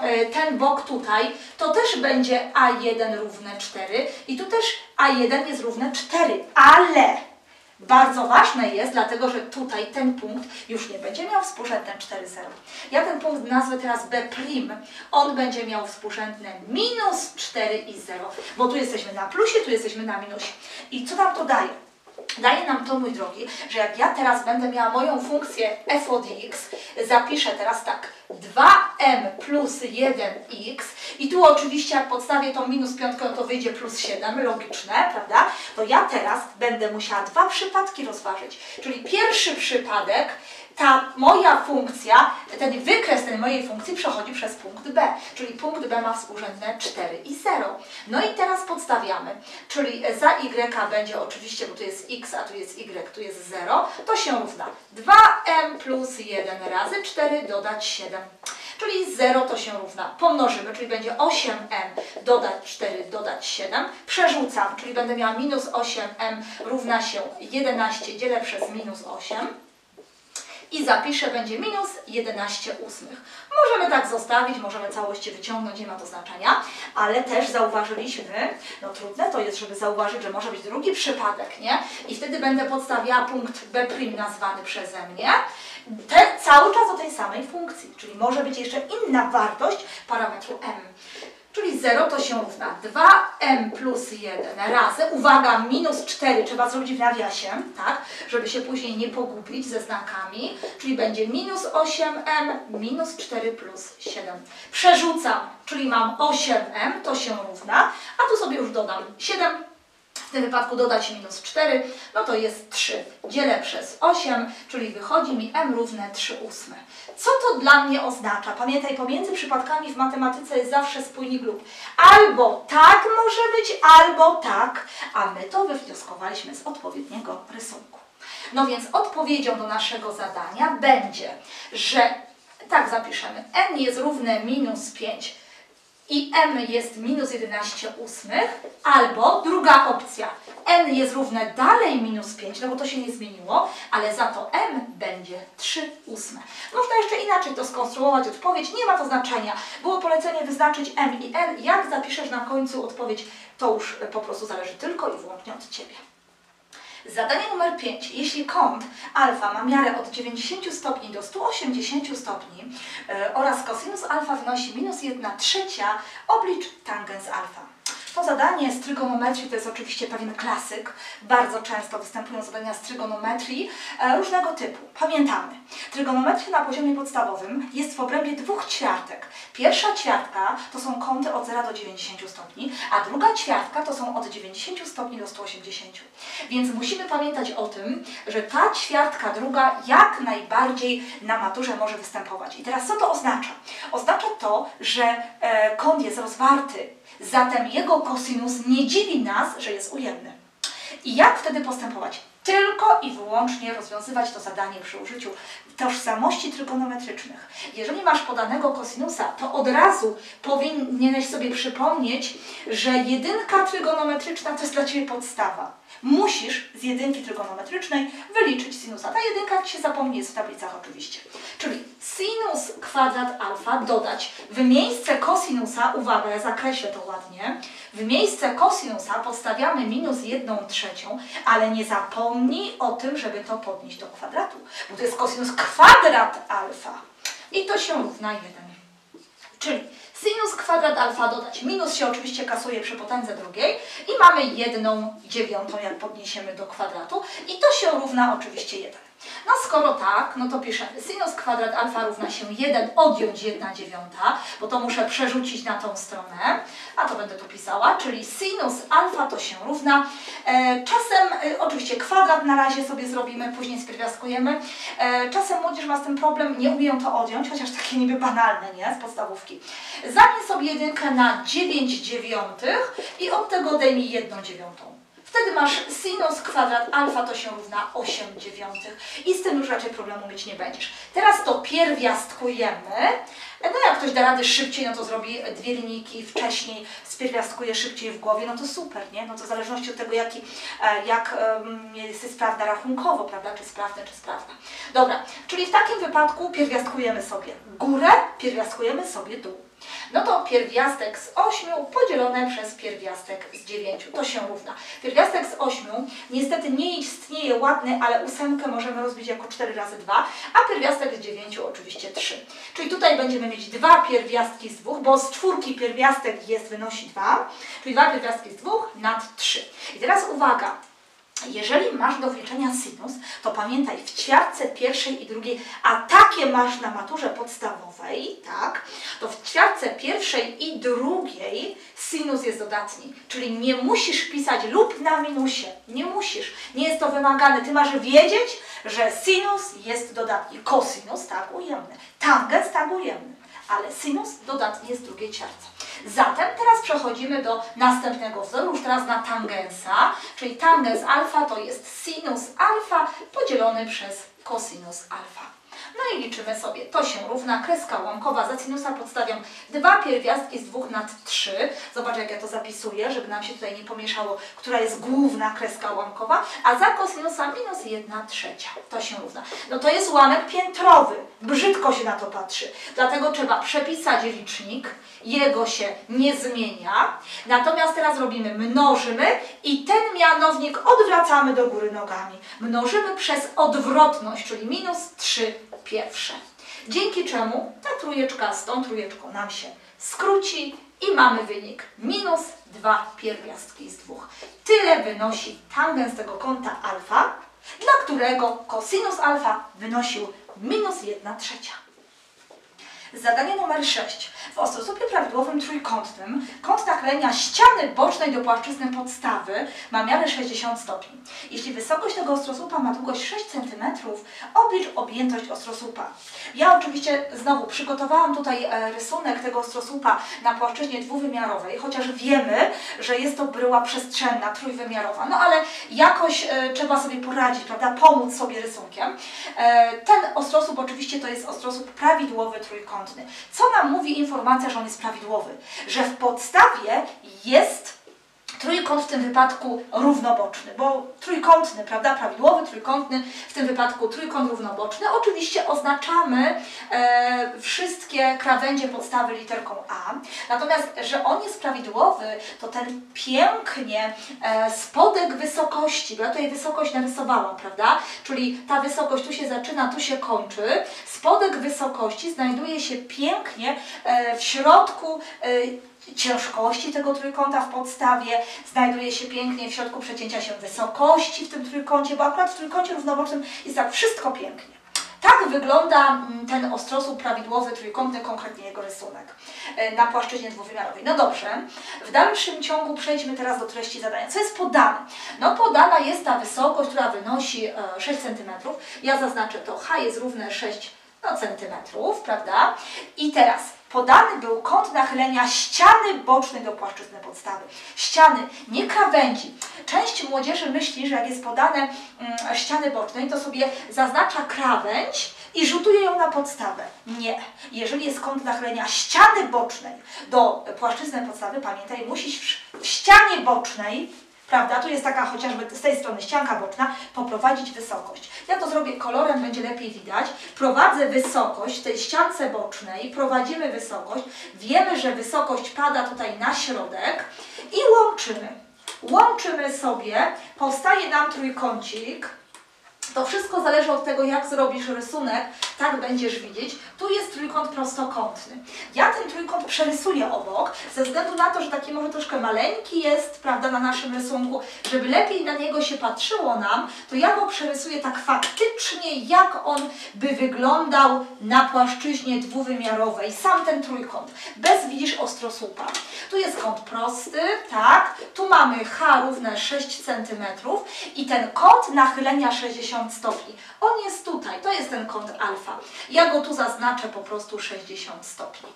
ten bok tutaj, to też będzie A jeden równe cztery i tu też A jeden jest równe cztery, ale bardzo ważne jest, dlatego że tutaj ten punkt już nie będzie miał współrzędne cztery, zero. Ja ten punkt nazwę teraz B', on będzie miał współrzędne minus cztery i zero, bo tu jesteśmy na plusie, tu jesteśmy na minusie. I co nam to daje? Daje nam to, mój drogi, że jak ja teraz będę miała moją funkcję f od x, zapiszę teraz tak, dwa m plus jeden x i tu oczywiście jak podstawię tą minus piątkę, to wyjdzie plus siedem, logiczne, prawda? To ja teraz będę musiała dwa przypadki rozważyć, czyli pierwszy przypadek, ta moja funkcja, ten wykres tej mojej funkcji przechodzi przez punkt B, czyli punkt B ma współrzędne cztery i zero. No i teraz podstawiamy, czyli za y będzie oczywiście, bo tu jest x, a tu jest y, tu jest zero, to się równa dwa m plus jeden razy cztery dodać siedem. czyli zero to się równa, pomnożymy, czyli będzie osiem m dodać cztery, dodać siedem, przerzucam, czyli będę miała minus osiem m równa się jedenaście, dzielę przez minus osiem i zapiszę, będzie minus jedenaście ósmych. Możemy tak zostawić, możemy całości wyciągnąć, nie ma to znaczenia, ale też zauważyliśmy, no trudne to jest, żeby zauważyć, że może być drugi przypadek, nie? I wtedy będę podstawiała punkt B' nazwany przeze mnie, te, cały czas do tej samej funkcji, czyli może być jeszcze inna wartość parametru m. Czyli zero to się równa dwa m plus jeden razy, uwaga, minus cztery, trzeba zrobić w nawiasie, tak, żeby się później nie pogubić ze znakami, czyli będzie minus osiem m minus cztery plus siedem. Przerzucam, czyli mam osiem m, to się równa, a tu sobie już dodam siedem, w tym wypadku dodać minus cztery, no to jest trzy. Dzielę przez osiem, czyli wychodzi mi m równe trzy ósme. Co to dla mnie oznacza? Pamiętaj, pomiędzy przypadkami w matematyce jest zawsze spójnik lub. Albo tak może być, albo tak, a my to wywnioskowaliśmy z odpowiedniego rysunku. No więc odpowiedzią do naszego zadania będzie, że tak zapiszemy, n jest równe minus pięć, i m jest minus jedenaście ósmych, albo druga opcja, n jest równe dalej minus pięć, no bo to się nie zmieniło, ale za to m będzie trzy ósme. Można jeszcze inaczej to skonstruować odpowiedź, nie ma to znaczenia. Było polecenie wyznaczyć m i n, jak zapiszesz na końcu odpowiedź, to już po prostu zależy tylko i wyłącznie od Ciebie. Zadanie numer pięć. Jeśli kąt alfa ma miarę od dziewięćdziesięciu stopni do stu osiemdziesięciu stopni yy, oraz kosinus alfa wynosi minus jedna trzecia, oblicz tangens alfa. To zadanie z trygonometrii to jest oczywiście pewien klasyk. Bardzo często występują zadania z trygonometrii e, różnego typu. Pamiętamy, trygonometria na poziomie podstawowym jest w obrębie dwóch ćwiartek. Pierwsza ćwiartka to są kąty od zera do dziewięćdziesięciu stopni, a druga ćwiartka to są od dziewięćdziesięciu stopni do stu osiemdziesięciu. Więc musimy pamiętać o tym, że ta ćwiartka druga jak najbardziej na maturze może występować. I teraz co to oznacza? Oznacza to, że e, kąt jest rozwarty, zatem jego kosinus nie dziwi nas, że jest ujemny. I jak wtedy postępować? Tylko i wyłącznie rozwiązywać to zadanie przy użyciu tożsamości trygonometrycznych. Jeżeli masz podanego kosinusa, to od razu powinieneś sobie przypomnieć, że jedynka trygonometryczna to jest dla Ciebie podstawa. Musisz z jedynki trygonometrycznej wyliczyć sinusa. Ta jedynka, jak się zapomni, jest w tablicach oczywiście. Czyli sinus kwadrat alfa dodać w miejsce kosinusa, uwaga, ja zakreślę to ładnie, w miejsce kosinusa podstawiamy minus jedną trzecią, ale nie zapomnij o tym, żeby to podnieść do kwadratu, bo to jest kosinus kwadrat alfa i to się równa jeden. Czyli sinus kwadrat alfa dodać, minus się oczywiście kasuje przy potędze drugiej i mamy jedną dziewiątą, jak podniesiemy do kwadratu i to się równa oczywiście jeden. No skoro tak, no to piszemy sinus kwadrat alfa równa się jeden, odjąć jedna dziewiąta, bo to muszę przerzucić na tą stronę, a to będę tu pisała, czyli sinus alfa to się równa, e, czasem e, oczywiście kwadrat na razie sobie zrobimy, później spierwiastkujemy, e, czasem młodzież ma z tym problem, nie umieją to odjąć, chociaż takie niby banalne, nie, z podstawówki. Zamień sobie jedynkę na dziewięć dziewiątych i od tego odejmij jedną dziewiątą. Wtedy masz sinus kwadrat alfa to się równa osiem dziewiątych i z tym już raczej problemu mieć nie będziesz. Teraz to pierwiastkujemy. No jak ktoś da rady szybciej, no to zrobi dwie linijki wcześniej, spierwiastkuje szybciej w głowie, no to super, nie? No to w zależności od tego, jaki, jak um, jest sprawna rachunkowo, prawda? Czy sprawne, czy sprawna. Dobra, czyli w takim wypadku pierwiastkujemy sobie górę, pierwiastkujemy sobie dół. No to pierwiastek z ośmiu podzielone przez pierwiastek z dziewięciu. To się równa. Pierwiastek z ośmiu niestety nie istnieje ładny, ale ósemkę możemy rozbić jako cztery razy dwa, a pierwiastek z dziewięciu oczywiście trzy. Czyli tutaj będziemy mieć dwa pierwiastki z dwóch, bo z czwórki pierwiastek jest, wynosi dwa, czyli dwa pierwiastki z dwóch nad trzy. I teraz uwaga. Jeżeli masz do wliczenia sinus, to pamiętaj, w ćwiartce pierwszej i drugiej, a takie masz na maturze podstawowej, tak, to w ćwiartce pierwszej i drugiej sinus jest dodatni, czyli nie musisz pisać lub na minusie, nie musisz, nie jest to wymagane, ty masz wiedzieć, że sinus jest dodatni, kosinus tak ujemny, tangens tak ujemny, ale sinus dodatni jest w drugiej ćwiartce. Zatem teraz przechodzimy do następnego wzoru, już teraz na tangensa, czyli tangens alfa to jest sinus alfa podzielony przez kosinus alfa. No i liczymy sobie. To się równa kreska ułamkowa. Za sinusa podstawiam dwa pierwiastki z dwóch nad trzy. Zobacz, jak ja to zapisuję, żeby nam się tutaj nie pomieszało, która jest główna kreska ułamkowa, a za kosinusa minus jedna trzecia. To się równa. No to jest ułamek piętrowy. Brzydko się na to patrzy. Dlatego trzeba przepisać licznik. Jego się nie zmienia. Natomiast teraz robimy mnożymy i ten mianownik odwracamy do góry nogami. Mnożymy przez odwrotność, czyli minus trzy pierwsze. Dzięki czemu ta trójeczka z tą trójeczką nam się skróci i mamy wynik minus dwa pierwiastki z dwóch. Tyle wynosi tangens tego kąta alfa, dla którego kosinus alfa wynosił minus jedna trzecia. Zadanie numer sześć. W ostrosłupie prawidłowym trójkątnym kąt nachylenia ściany bocznej do płaszczyzny podstawy ma miarę sześćdziesiąt stopni. Jeśli wysokość tego ostrosłupa ma długość sześć centymetrów, oblicz objętość ostrosłupa. Ja oczywiście znowu przygotowałam tutaj rysunek tego ostrosłupa na płaszczyźnie dwuwymiarowej, chociaż wiemy, że jest to bryła przestrzenna, trójwymiarowa. No ale jakoś e, trzeba sobie poradzić, prawda, pomóc sobie rysunkiem. E, ten ostrosłup oczywiście to jest ostrosłup prawidłowy trójkątny. Co nam mówi informacja, że on jest prawidłowy? Że w podstawie jest trójkąt w tym wypadku równoboczny, bo trójkątny, prawda, prawidłowy, trójkątny, w tym wypadku trójkąt równoboczny. Oczywiście oznaczamy e, wszystkie krawędzie podstawy literką A. Natomiast, że on jest prawidłowy, to ten pięknie e, spodek wysokości, bo ja tutaj wysokość narysowałam, prawda, czyli ta wysokość tu się zaczyna, tu się kończy. Spodek wysokości znajduje się pięknie e, w środku e, ciężkości tego trójkąta w podstawie, znajduje się pięknie w środku przecięcia się wysokości w tym trójkącie, bo akurat w trójkącie równobocznym jest tak wszystko pięknie. Tak wygląda ten ostrosłup prawidłowy trójkątny, konkretnie jego rysunek na płaszczyźnie dwuwymiarowej. No dobrze, w dalszym ciągu przejdźmy teraz do treści zadania. Co jest podane? No podana jest ta wysokość, która wynosi sześć centymetrów. Ja zaznaczę to, H jest równe sześć centymetrów, prawda? I teraz podany był kąt nachylenia ściany bocznej do płaszczyzny podstawy. Ściany, nie krawędzi. Część młodzieży myśli, że jak jest podane mm, ściany bocznej, to sobie zaznacza krawędź i rzutuje ją na podstawę. Nie. Jeżeli jest kąt nachylenia ściany bocznej do płaszczyzny podstawy, pamiętaj, musisz w ścianie bocznej, prawda, tu jest taka chociażby z tej strony ścianka boczna, poprowadzić wysokość. Ja to zrobię kolorem, będzie lepiej widać. Prowadzę wysokość w tej ściance bocznej, prowadzimy wysokość. Wiemy, że wysokość pada tutaj na środek i łączymy. Łączymy sobie, powstaje nam trójkącik. To wszystko zależy od tego, jak zrobisz rysunek, tak będziesz widzieć. Tu jest trójkąt prostokątny. Ja ten trójkąt przerysuję obok, ze względu na to, że taki może troszkę maleńki jest, prawda, na naszym rysunku, żeby lepiej na niego się patrzyło nam, to ja go przerysuję tak faktycznie, jak on by wyglądał na płaszczyźnie dwuwymiarowej. Sam ten trójkąt, bez, widzisz, ostrosłupa. Tu jest kąt prosty, tak, tu mamy H równe sześć centymetrów i ten kąt nachylenia sześćdziesiąt stopni. On jest tutaj, to jest ten kąt alfa. Ja go tu zaznaczę po prostu sześćdziesiąt stopni.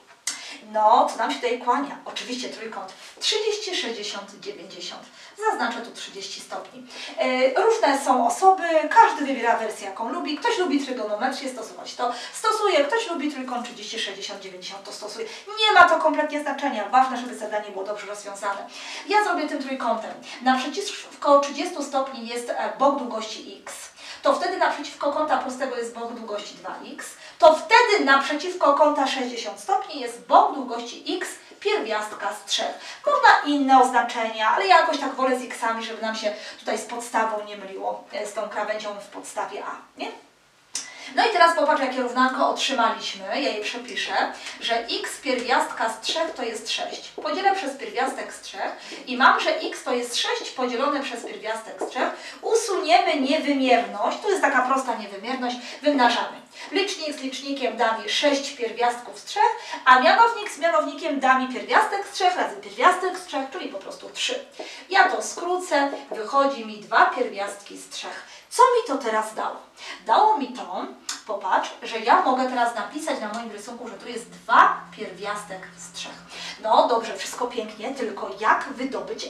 No, co nam się tutaj kłania? Oczywiście trójkąt trzydzieści, sześćdziesiąt, dziewięćdziesiąt. Zaznaczę tu trzydzieści stopni. Yy, różne są osoby, każdy wybiera wersję, jaką lubi. Ktoś lubi trygonometrię, stosować to stosuje. Ktoś lubi trójkąt trzydzieści, sześćdziesiąt, dziewięćdziesiąt, to stosuje. Nie ma to kompletnie znaczenia. Ważne, żeby zadanie było dobrze rozwiązane. Ja zrobię tym trójkątem. Naprzeciwko trzydziestu stopni jest bok długości x. To wtedy naprzeciwko kąta prostego jest bok długości dwa x. To wtedy naprzeciwko kąta sześćdziesiąt stopni jest bok długości x pierwiastka z trzech. Można inne oznaczenia, ale ja jakoś tak wolę z x-ami, żeby nam się tutaj z podstawą nie myliło, z tą krawędzią w podstawie A, nie? No i teraz popatrz, jakie równanko otrzymaliśmy. Ja je przepiszę, że x pierwiastka z trzech to jest sześć. Podzielę przez pierwiastek z trzech i mam, że x to jest sześć podzielone przez pierwiastek z trzech. Usuniemy niewymierność. Tu jest taka prosta niewymierność. Wymnażamy. Licznik z licznikiem da mi sześć pierwiastków z trzech, a mianownik z mianownikiem da mi pierwiastek z trzech razy pierwiastek z trzech, czyli po prostu trzy. Ja to skrócę. Wychodzi mi dwa pierwiastki z trzech. Co mi to teraz dało? Dało mi to, popatrz, że ja mogę teraz napisać na moim rysunku, że tu jest dwa pierwiastek z trzech. No dobrze, wszystko pięknie, tylko jak wydobyć A?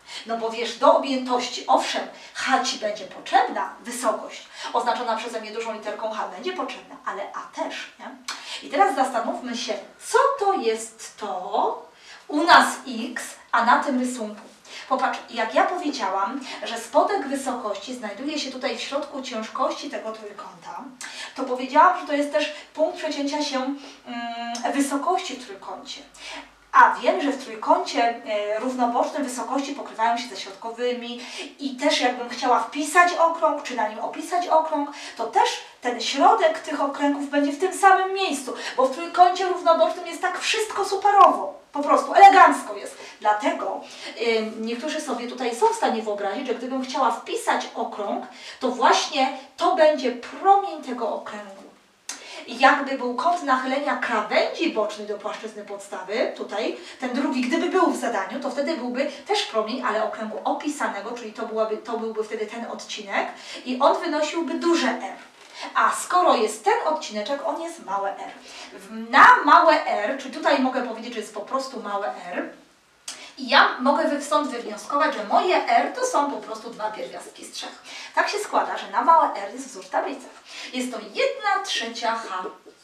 No bo wiesz, do objętości, owszem, H Ci będzie potrzebna, wysokość oznaczona przeze mnie dużą literką H będzie potrzebna, ale A też, nie? I teraz zastanówmy się, co to jest to u nas X, a na tym rysunku. Popatrz, jak ja powiedziałam, że spodek wysokości znajduje się tutaj w środku ciężkości tego trójkąta, to powiedziałam, że to jest też punkt przecięcia się mm, wysokości w trójkącie. A wiem, że w trójkącie e, równobocznym wysokości pokrywają się ze środkowymi i też jakbym chciała wpisać okrąg, czy na nim opisać okrąg, to też ten środek tych okręgów będzie w tym samym miejscu, bo w trójkącie równobocznym jest tak wszystko superowo, po prostu elegancko jest. Dlatego y, niektórzy sobie tutaj są w stanie wyobrazić, że gdybym chciała wpisać okrąg, to właśnie to będzie promień tego okręgu. I jakby był kąt nachylenia krawędzi bocznej do płaszczyzny podstawy, tutaj ten drugi, gdyby był w zadaniu, to wtedy byłby też promień, ale okręgu opisanego, czyli to, byłaby, to byłby wtedy ten odcinek i on wynosiłby duże R. A skoro jest ten odcineczek, on jest małe R. Na małe R, czyli tutaj mogę powiedzieć, że jest po prostu małe R, i ja mogę stąd wywnioskować, że moje R to są po prostu dwa pierwiastki z trzech. Tak się składa, że na małe R jest wzór w tablicach. Jest to jedna trzecia H.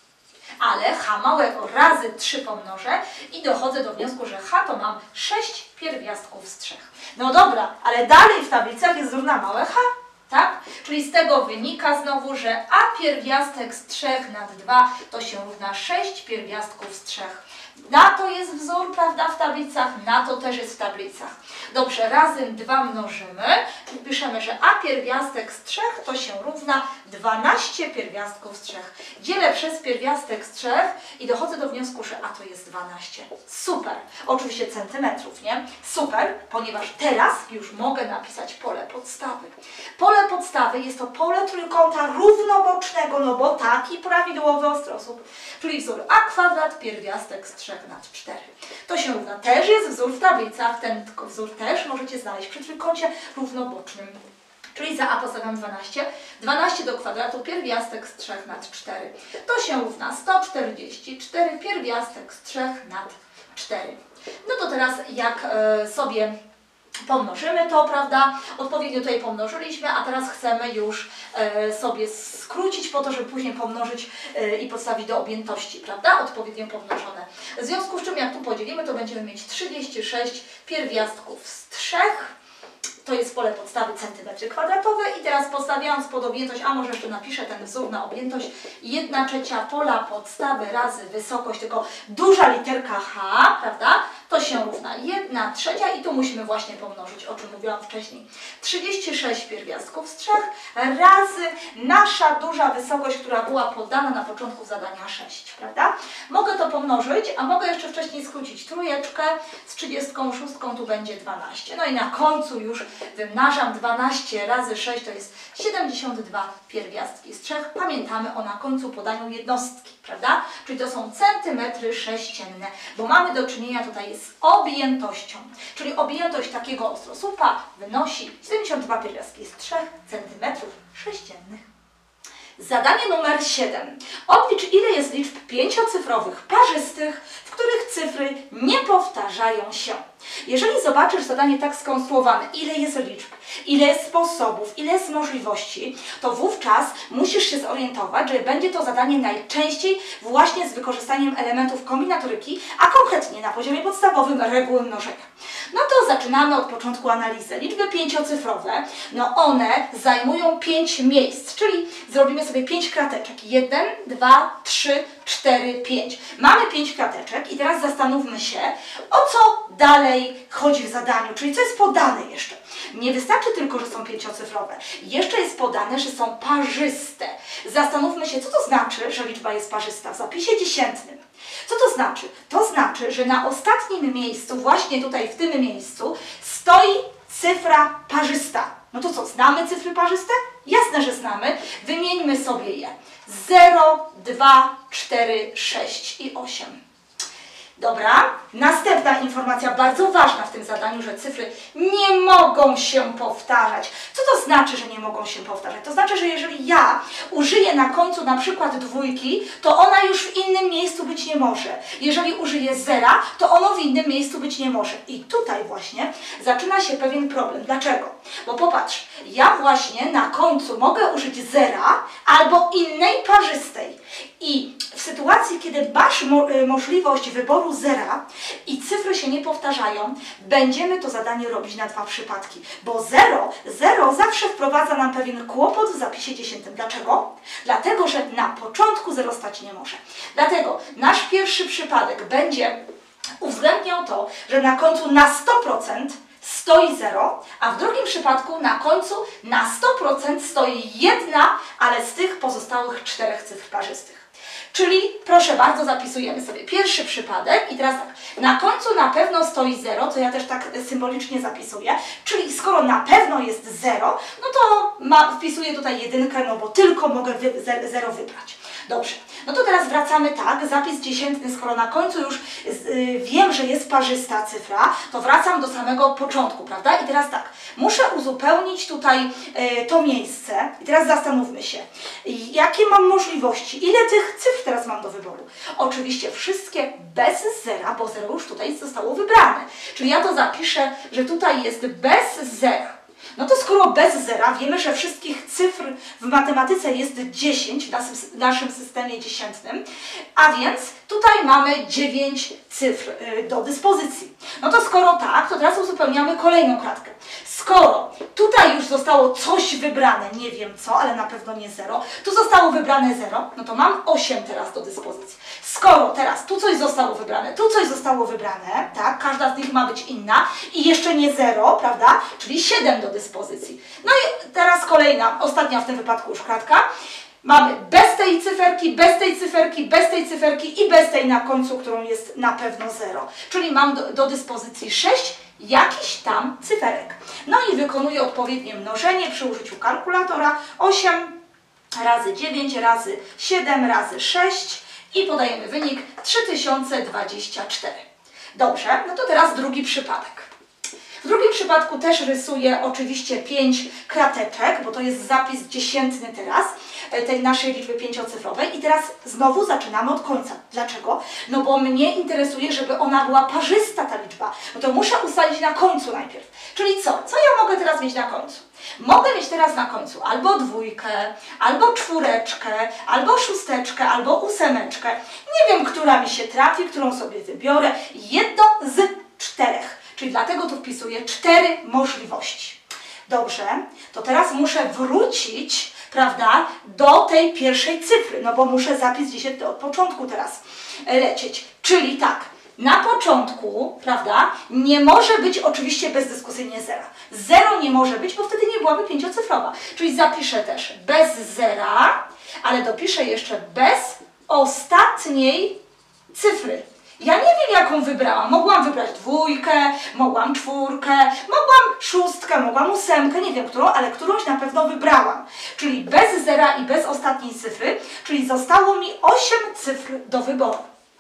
Ale H małego razy trzy pomnożę i dochodzę do wniosku, że H to mam sześć pierwiastków z trzech. No dobra, ale dalej w tablicach jest wzór na małe H. Tak? Czyli z tego wynika znowu, że A pierwiastek z trzech nad dwa to się równa sześć pierwiastków z trzech. Na to jest wzór, prawda, w tablicach, na to też jest w tablicach. Dobrze, razem dwa mnożymy, piszemy, że A pierwiastek z trzech to się równa dwanaście pierwiastków z trzech. Dzielę przez pierwiastek z trzech i dochodzę do wniosku, że A to jest dwanaście. Super! Oczywiście centymetrów, nie? Super, ponieważ teraz już mogę napisać pole podstawy. Pole podstawy jest to pole trójkąta równobocznego, no bo taki prawidłowy ostrosłup, czyli wzór A kwadrat pierwiastek z trzech nad cztery. To się równa, też jest wzór w tablicach, ten wzór też możecie znaleźć przy trójkącie równobocznym. Czyli za A postawiam dwanaście. dwanaście do kwadratu pierwiastek z trzech nad cztery. To się równa sto czterdzieści cztery pierwiastek z trzech nad cztery. No to teraz jak e, sobie pomnożymy to, prawda? Odpowiednio tutaj pomnożyliśmy, a teraz chcemy już e, sobie skrócić po to, żeby później pomnożyć e, i podstawić do objętości, prawda? Odpowiednio pomnożone. W związku z czym jak tu podzielimy, to będziemy mieć trzydzieści sześć pierwiastków z trzech. To jest pole podstawy centymetry kwadratowe i teraz postawiając pod objętość, a może jeszcze napiszę ten wzór na objętość, jedna trzecia pola podstawy razy wysokość, tylko duża literka H, prawda? To się równa jedna trzecia i tu musimy właśnie pomnożyć, o czym mówiłam wcześniej. trzydzieści sześć pierwiastków z trzech razy nasza duża wysokość, która była podana na początku zadania sześć, prawda? Mogę to pomnożyć, a mogę jeszcze wcześniej skrócić trójeczkę z trzydziestką szóstką, tu będzie dwanaście. No i na końcu już wymnażam dwanaście razy sześć, to jest siedemdziesiąt dwa pierwiastki z trzech. Pamiętamy o na końcu podaniu jednostki, prawda? Czyli to są centymetry sześcienne, bo mamy do czynienia tutaj z objętością. Czyli objętość takiego ostrosłupa wynosi siedemdziesiąt dwa pierwiastki z trzech centymetrów sześciennych. Zadanie numer siedem. Oblicz, ile jest liczb pięciocyfrowych parzystych, w których cyfry nie powtarzają się. Jeżeli zobaczysz zadanie tak skonstruowane, ile jest liczb, ile jest sposobów, ile jest możliwości, to wówczas musisz się zorientować, że będzie to zadanie najczęściej właśnie z wykorzystaniem elementów kombinatoryki, a konkretnie na poziomie podstawowym reguły mnożenia. No to zaczynamy od początku analizy. Liczby pięciocyfrowe, no one zajmują pięć miejsc, czyli zrobimy sobie pięć krateczek. jeden, dwa, trzy, cztery, pięć. Mamy pięć krateczek i teraz zastanówmy się, o co dalej chodzi w zadaniu, czyli co jest podane jeszcze. Nie wystarczy tylko, że są pięciocyfrowe. Jeszcze jest podane, że są parzyste. Zastanówmy się, co to znaczy, że liczba jest parzysta w zapisie dziesiętnym. Co to znaczy? To znaczy, że na ostatnim miejscu, właśnie tutaj w tym miejscu, stoi cyfra parzysta. No to co, znamy cyfry parzyste? Jasne, że znamy. Wymieńmy sobie je. zero, dwa, cztery, sześć i osiem. Dobra, następna informacja bardzo ważna w tym zadaniu, że cyfry nie mogą się powtarzać. Co to znaczy, że nie mogą się powtarzać? To znaczy, że jeżeli ja użyję na końcu na przykład dwójki, to ona już w innym miejscu być nie może. Jeżeli użyję zera, to ono w innym miejscu być nie może. I tutaj właśnie zaczyna się pewien problem. Dlaczego? Bo popatrz, ja właśnie na końcu mogę użyć zera albo innej parzystej. I w sytuacji, kiedy masz mo możliwość wyboru zera i cyfry się nie powtarzają, będziemy to zadanie robić na dwa przypadki. Bo zero, zero zawsze wprowadza nam pewien kłopot w zapisie dziesiętnym. Dlaczego? Dlatego, że na początku zero stać nie może. Dlatego nasz pierwszy przypadek będzie uwzględniał to, że na końcu na sto procent stoi zero, a w drugim przypadku na końcu na sto procent stoi jedna, ale z tych pozostałych czterech cyfr parzystych. Czyli proszę bardzo, zapisujemy sobie pierwszy przypadek i teraz tak, na końcu na pewno stoi zero, to ja też tak symbolicznie zapisuję, czyli skoro na pewno jest zero, no to ma, wpisuję tutaj jedynkę, no bo tylko mogę wy, zero wybrać. Dobrze, no to teraz wracamy tak, zapis dziesiętny, skoro na końcu już yy, wiem, że jest parzysta cyfra, to wracam do samego początku, prawda? I teraz tak, muszę uzupełnić tutaj yy, to miejsce i teraz zastanówmy się, jakie mam możliwości, ile tych cyfr teraz mam do wyboru? Oczywiście wszystkie bez zera, bo zero już tutaj zostało wybrane, czyli ja to zapiszę, że tutaj jest bez zera. No to skoro bez zera wiemy, że wszystkich cyfr w matematyce jest dziesięć w naszym systemie dziesiętnym, a więc tutaj mamy dziewięć cyfr do dyspozycji. No to skoro tak, to teraz uzupełniamy kolejną kratkę. Skoro tutaj już zostało coś wybrane, nie wiem co, ale na pewno nie zero, tu zostało wybrane zero, no to mam osiem teraz do dyspozycji. Skoro teraz tu coś zostało wybrane, tu coś zostało wybrane, tak, każda z nich ma być inna i jeszcze nie zero, prawda, czyli siedem do dyspozycji. No i teraz kolejna, ostatnia w tym wypadku już kratka. Mamy bez tej cyferki, bez tej cyferki, bez tej cyferki i bez tej na końcu, którą jest na pewno zero. Czyli mam do, do dyspozycji sześć jakichś tam cyferek. No i wykonuję odpowiednie mnożenie przy użyciu kalkulatora. osiem razy dziewięć razy siedem razy sześć i podajemy wynik trzy tysiące dwadzieścia cztery. Dobrze, no to teraz drugi przypadek. W drugim przypadku też rysuję oczywiście pięć krateczek, bo to jest zapis dziesiętny teraz, tej naszej liczby pięciocyfrowej. I teraz znowu zaczynamy od końca. Dlaczego? No bo mnie interesuje, żeby ona była parzysta, ta liczba. No to muszę ustalić na końcu najpierw. Czyli co? Co ja mogę teraz mieć na końcu? Mogę mieć teraz na końcu albo dwójkę, albo czwóreczkę, albo szósteczkę, albo ósemeczkę. Nie wiem, która mi się trafi, którą sobie wybiorę. Jedno z czterech. Czyli dlatego tu wpisuję cztery możliwości. Dobrze, to teraz muszę wrócić, prawda, do tej pierwszej cyfry, no bo muszę zapis dziesiętny od początku teraz lecieć. Czyli tak, na początku, prawda, nie może być oczywiście bezdyskusyjnie zera. Zero nie może być, bo wtedy nie byłaby pięciocyfrowa. Czyli zapiszę też bez zera, ale dopiszę jeszcze bez ostatniej cyfry. Ja nie wiem, jaką wybrałam. Mogłam wybrać dwójkę, mogłam czwórkę, mogłam szóstkę, mogłam ósemkę, nie wiem którą, ale którąś na pewno wybrałam. Czyli bez zera i bez ostatniej cyfry, czyli zostało mi osiem cyfr do wyboru.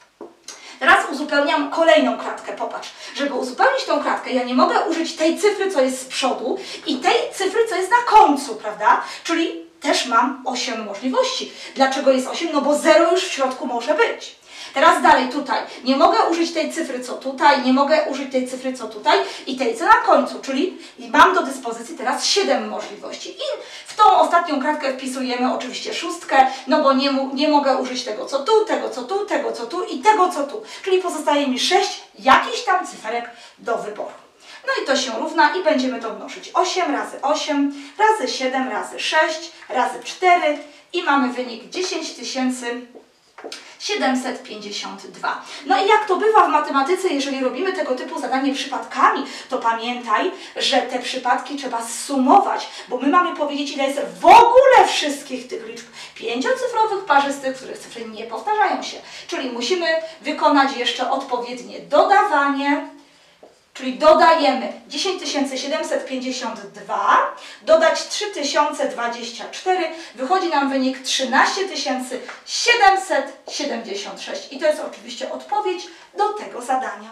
Teraz uzupełniam kolejną kratkę, popatrz. Żeby uzupełnić tą kratkę, ja nie mogę użyć tej cyfry, co jest z przodu i tej cyfry, co jest na końcu, prawda? Czyli też mam osiem możliwości. Dlaczego jest osiem? No bo zero już w środku może być. Teraz dalej tutaj, nie mogę użyć tej cyfry co tutaj, nie mogę użyć tej cyfry co tutaj i tej co na końcu, czyli mam do dyspozycji teraz siedem możliwości. I w tą ostatnią kratkę wpisujemy oczywiście szóstkę, no bo nie, nie mogę użyć tego co tu, tego co tu, tego co tu i tego co tu. Czyli pozostaje mi sześć jakichś tam cyferek do wyboru. No i to się równa i będziemy to mnożyć. osiem razy osiem razy siedem razy sześć razy cztery i mamy wynik dziesięć tysięcy siedemset pięćdziesiąt dwa. No i jak to bywa w matematyce, jeżeli robimy tego typu zadanie przypadkami, to pamiętaj, że te przypadki trzeba zsumować, bo my mamy powiedzieć, ile jest w ogóle wszystkich tych liczb pięciocyfrowych, parzystych, których cyfry nie powtarzają się. Czyli musimy wykonać jeszcze odpowiednie dodawanie Czyli dodajemy dziesięć tysięcy siedemset pięćdziesiąt dwa, dodać trzy tysiące dwadzieścia cztery, wychodzi nam wynik trzynaście tysięcy siedemset siedemdziesiąt sześć. I to jest oczywiście odpowiedź do tego zadania.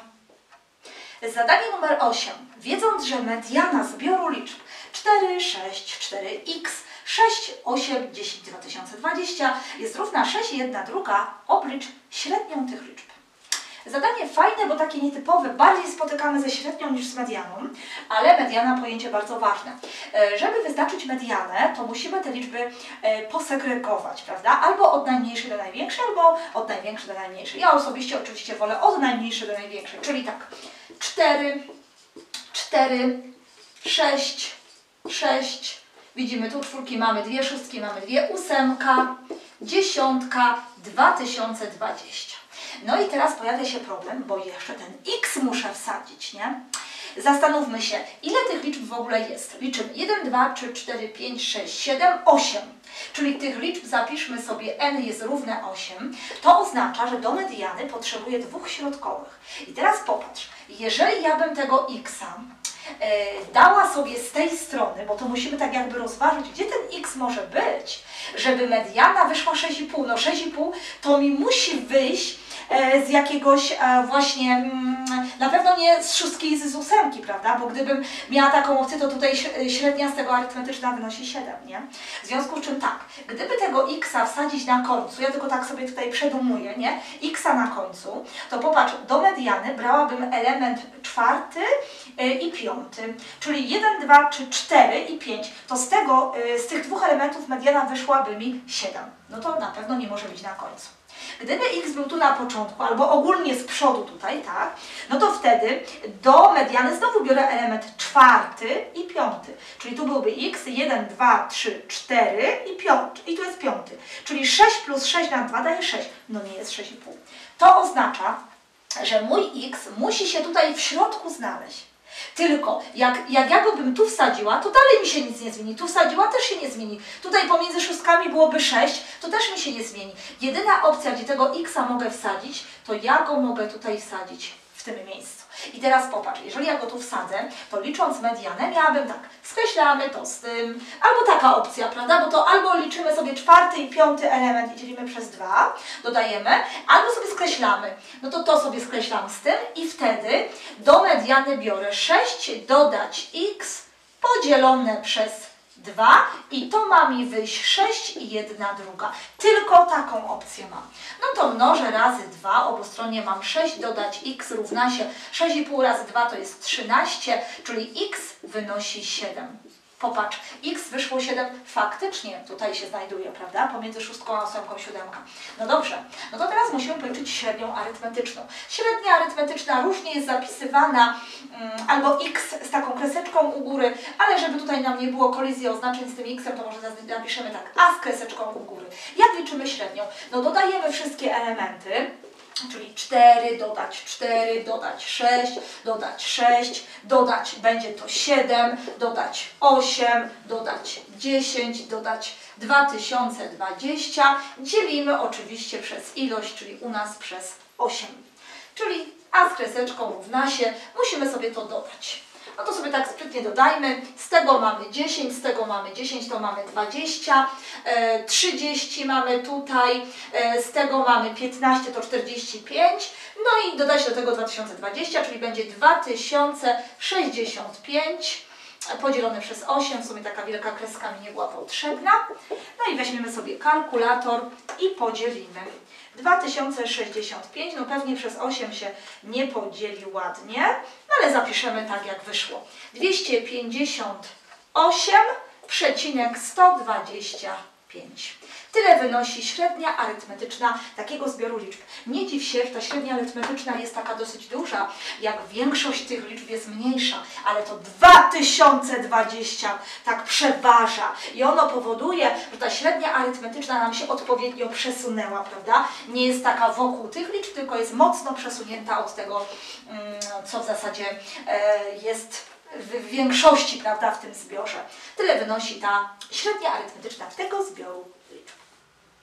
Zadanie numer osiem. Wiedząc, że mediana zbioru liczb cztery, sześć, cztery x, sześć, osiem, dziesięć, dwa tysiące dwadzieścia jest równa sześć, jedna druga, oblicz średnią tych liczb. Zadanie fajne, bo takie nietypowe, bardziej spotykamy ze średnią niż z medianą, ale mediana pojęcie bardzo ważne. Żeby wyznaczyć medianę, to musimy te liczby posegregować, prawda? Albo od najmniejszej do największej, albo od największej do najmniejszej. Ja osobiście oczywiście wolę od najmniejszej do największej, czyli tak, cztery, cztery, sześć, sześć, widzimy tu czwórki, mamy dwie szóstki, mamy dwie ósemka, dziesiątka, dwa tysiące dwadzieścia. No i teraz pojawia się problem, bo jeszcze ten x muszę wsadzić, nie? Zastanówmy się, ile tych liczb w ogóle jest. Liczymy jeden, dwa, trzy, cztery, pięć, sześć, siedem, osiem. Czyli tych liczb zapiszmy sobie n jest równe osiem. To oznacza, że do mediany potrzebuję dwóch środkowych. I teraz popatrz, jeżeli ja bym tego x-a e, dała sobie z tej strony, bo to musimy tak jakby rozważyć, gdzie ten x może być, żeby mediana wyszła sześć i pół. No sześć i pół to mi musi wyjść z jakiegoś właśnie, na pewno nie z szóstki i z ósemki, prawda? Bo gdybym miała taką opcję, to tutaj średnia z tego arytmetyczna wynosi siedem, nie? W związku z czym tak, gdyby tego x-a wsadzić na końcu, ja tylko tak sobie tutaj przedumuję, nie? X-a na końcu, to popatrz, do mediany brałabym element czwarty i piąty, czyli jeden, dwa, trzy, cztery i pięć, to z tego, z tych dwóch elementów mediana wyszłaby mi siedem. No to na pewno nie może być na końcu. Gdyby x był tu na początku, albo ogólnie z przodu tutaj, tak, no to wtedy do mediany znowu biorę element czwarty i piąty. Czyli tu byłby x, jeden, dwa, trzy, cztery i piąty. I tu jest piąty. Czyli sześć plus sześć na dwa daje sześć. No nie jest sześć i pół. To oznacza, że mój x musi się tutaj w środku znaleźć. Tylko jak, jak ja go bym tu wsadziła, to dalej mi się nic nie zmieni. Tu wsadziła, też się nie zmieni. Tutaj pomiędzy szóstkami byłoby sześć, to też mi się nie zmieni. Jedyna opcja, gdzie tego x-a mogę wsadzić, to ja go mogę tutaj wsadzić w tym miejscu. I teraz popatrz, jeżeli ja go tu wsadzę, to licząc medianę miałabym tak, skreślamy to z tym, albo taka opcja, prawda, bo to albo liczymy sobie czwarty i piąty element i dzielimy przez dwa, dodajemy, albo sobie skreślamy. No to to sobie skreślam z tym i wtedy do mediany biorę sześć dodać x podzielone przez dwa i to ma mi wyjść sześć i jedna druga. Tylko taką opcję mam. No to mnożę razy dwa, obustronnie mam sześć dodać x równa się sześć i pół razy dwa to jest trzynaście, czyli x wynosi siedem. Popatrz, x wyszło siedem, faktycznie tutaj się znajduje, prawda? Pomiędzy szóstką a ósemką siódemka. No dobrze, no to teraz musimy policzyć średnią arytmetyczną. Średnia arytmetyczna różnie jest zapisywana, um, albo x z taką kreseczką u góry, ale żeby tutaj nam nie było kolizji oznaczeń z tym x-em, to może napiszemy tak, a z kreseczką u góry. Jak liczymy średnią? No dodajemy wszystkie elementy, czyli cztery, dodać cztery, dodać sześć, dodać sześć, dodać będzie to siedem, dodać osiem, dodać dziesięć, dodać dwa tysiące dwadzieścia. Dzielimy oczywiście przez ilość, czyli u nas przez osiem. Czyli a z kreseczką równa się, musimy sobie to dodać. No to sobie tak sprytnie dodajmy, z tego mamy dziesięć, z tego mamy dziesięć, to mamy dwadzieścia, e, trzydzieści mamy tutaj, e, z tego mamy piętnaście, to czterdzieści pięć, no i dodać do tego dwa tysiące dwadzieścia, czyli będzie dwa tysiące sześćdziesiąt pięć podzielone przez osiem, w sumie taka wielka kreska mi nie była potrzebna. No i weźmiemy sobie kalkulator i podzielimy. dwa tysiące sześćdziesiąt pięć, no pewnie przez osiem się nie podzieli ładnie, no ale zapiszemy tak jak wyszło. dwieście pięćdziesiąt osiem przecinek sto dwadzieścia pięć. Tyle wynosi średnia arytmetyczna takiego zbioru liczb. Nie dziw się, że ta średnia arytmetyczna jest taka dosyć duża, jak większość tych liczb jest mniejsza, ale to dwa tysiące dwadzieścia tak przeważa i ono powoduje, że ta średnia arytmetyczna nam się odpowiednio przesunęła, prawda? Nie jest taka wokół tych liczb, tylko jest mocno przesunięta od tego, co w zasadzie jest w większości, prawda, w tym zbiorze. Tyle wynosi ta średnia arytmetyczna tego zbioru liczb.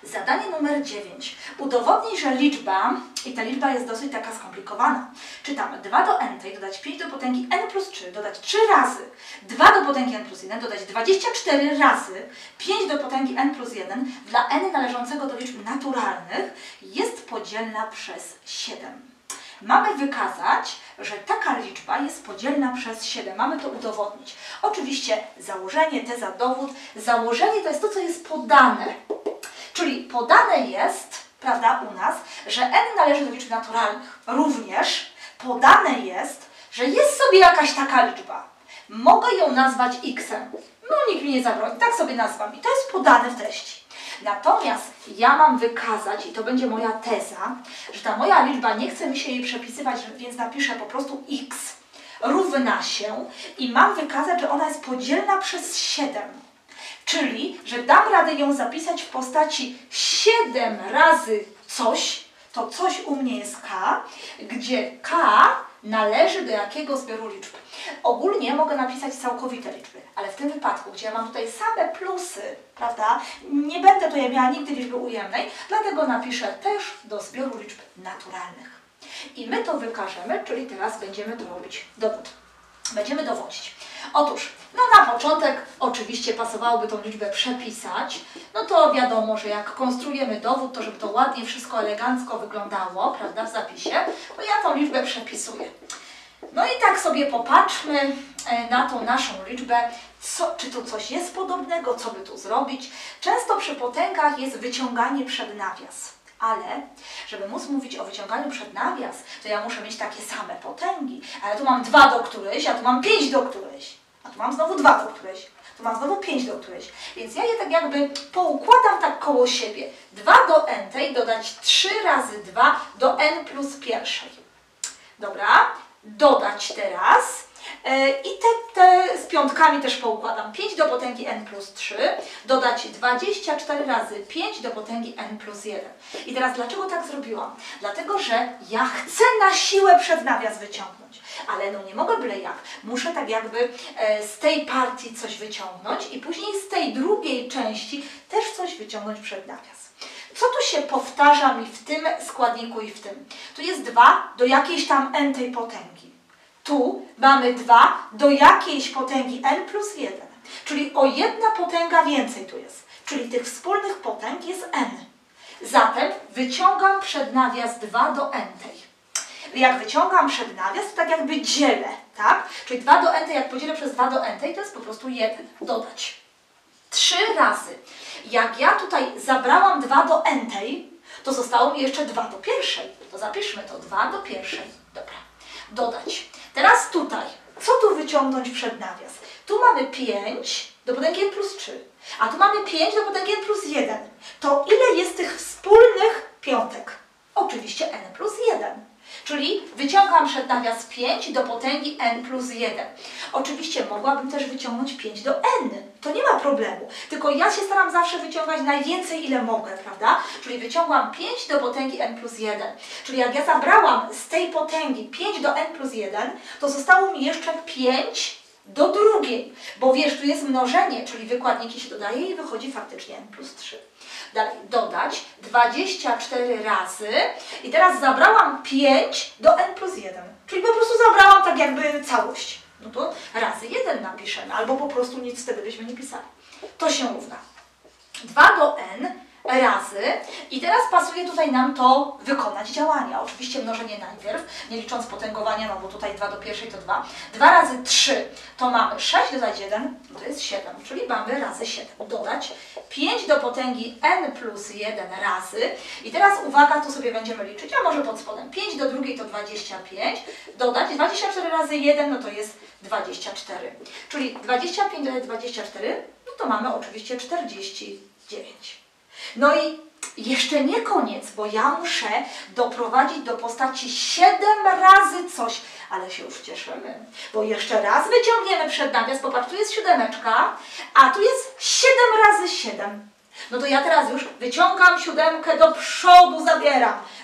Zadanie numer dziewięć. Udowodnij, że liczba, i ta liczba jest dosyć taka skomplikowana. Czytamy dwa do n, dodać pięć do potęgi n plus trzy, dodać trzy razy dwa do potęgi n plus jeden, dodać dwadzieścia cztery razy pięć do potęgi n plus jeden dla n należącego do liczb naturalnych jest podzielna przez siedem. Mamy wykazać, że taka liczba jest podzielna przez siedem. Mamy to udowodnić. Oczywiście założenie, teza, dowód. Założenie to jest to, co jest podane. Czyli podane jest, prawda, u nas, że n należy do liczb naturalnych. Również podane jest, że jest sobie jakaś taka liczba. Mogę ją nazwać x-em. No nikt mi nie zabroni, tak sobie nazwam. I to jest podane w treści. Natomiast ja mam wykazać, i to będzie moja teza, że ta moja liczba, nie chce mi się jej przepisywać, więc napiszę po prostu x równa się i mam wykazać, że ona jest podzielna przez siedem. Czyli, że dam radę ją zapisać w postaci siedem razy coś, to coś u mnie jest k, gdzie k należy do jakiego zbioru liczb. Ogólnie mogę napisać całkowite liczby, ale w tym wypadku, gdzie ja mam tutaj same plusy, prawda, nie będę tutaj miała nigdy liczby ujemnej, dlatego napiszę też do zbioru liczb naturalnych. I my to wykażemy, czyli teraz będziemy to robić dowód. Będziemy dowodzić. Otóż, no na początek oczywiście pasowałoby tą liczbę przepisać, no to wiadomo, że jak konstruujemy dowód, to żeby to ładnie, wszystko elegancko wyglądało, prawda, w zapisie, to ja tą liczbę przepisuję. No i tak sobie popatrzmy na tą naszą liczbę, co, czy tu coś jest podobnego, co by tu zrobić. Często przy potęgach jest wyciąganie przed nawias. Ale, żeby móc mówić o wyciąganiu przed nawias, to ja muszę mieć takie same potęgi. Ale tu mam dwa do którejś, a tu mam pięć do którejś. A tu mam znowu dwa do którejś. Tu mam znowu pięć do którejś. Więc ja je tak jakby poukładam tak koło siebie. dwa do n tej dodać trzy razy dwa do n plus pierwszej. Dobra, dodać teraz. I te, te z piątkami też poukładam. pięć do potęgi n plus trzy, dodać dwadzieścia cztery razy pięć do potęgi n plus jeden. I teraz dlaczego tak zrobiłam? Dlatego, że ja chcę na siłę przed nawias wyciągnąć. Ale no nie mogę byle jak. Muszę tak jakby e, z tej partii coś wyciągnąć i później z tej drugiej części też coś wyciągnąć przed nawias. Co tu się powtarza mi w tym składniku i w tym? Tu jest dwa do jakiejś tam n tej potęgi. Tu mamy dwa do jakiejś potęgi n plus jeden. Czyli o jedna potęga więcej tu jest. Czyli tych wspólnych potęg jest n. Zatem wyciągam przed nawias dwa do n tej. Jak wyciągam przed nawias, to tak jakby dzielę, tak? Czyli dwa do n tej, jak podzielę przez dwa do n tej, to jest po prostu jeden. Dodać. trzy razy. Jak ja tutaj zabrałam dwa do n tej, to zostało mi jeszcze dwa do pierwszej. To zapiszmy to. dwa do pierwszej. Dobra. Dodać. Teraz tutaj, co tu wyciągnąć przed nawias? Tu mamy pięć do potęgi n plus trzy, a tu mamy pięć do potęgi n plus jeden. To ile jest tych wspólnych piątek? Oczywiście n plus jeden. Czyli wyciągam przed nawias pięć do potęgi n plus jeden. Oczywiście mogłabym też wyciągnąć pięć do n. To nie ma problemu. Tylko ja się staram zawsze wyciągać najwięcej, ile mogę, prawda? Czyli wyciągam pięć do potęgi n plus jeden. Czyli jak ja zabrałam z tej potęgi pięć do n plus jeden, to zostało mi jeszcze pięć do drugiej. Bo wiesz, tu jest mnożenie, czyli wykładniki się dodaje i wychodzi faktycznie n plus trzy. Dalej, dodać dwadzieścia cztery razy i teraz zabrałam pięć do n plus jeden. Czyli po prostu zabrałam tak jakby całość. No to razy jeden napiszemy, albo po prostu nic wtedy byśmy nie pisali. To się równa dwa do n razy i teraz pasuje tutaj nam to wykonać działania. Oczywiście mnożenie najpierw, nie licząc potęgowania, no bo tutaj dwa do pierwszej to dwa. dwa razy trzy to mamy sześć, dodać jeden, to jest siedem, czyli mamy razy siedem. Dodać pięć do potęgi n plus jeden razy i teraz uwaga, tu sobie będziemy liczyć, a może pod spodem. pięć do drugiej to dwadzieścia pięć, dodać dwadzieścia cztery razy jeden, no to jest dwadzieścia cztery. Czyli dwadzieścia pięć dodać dwadzieścia cztery, no to mamy oczywiście czterdzieści dziewięć. No i jeszcze nie koniec, bo ja muszę doprowadzić do postaci siedem razy coś, ale się już cieszymy, bo jeszcze raz wyciągniemy przed nawias, popatrz, tu jest siódemeczka, a tu jest siedem razy siedem. No to ja teraz już wyciągam siódemkę do przodu, zabieram.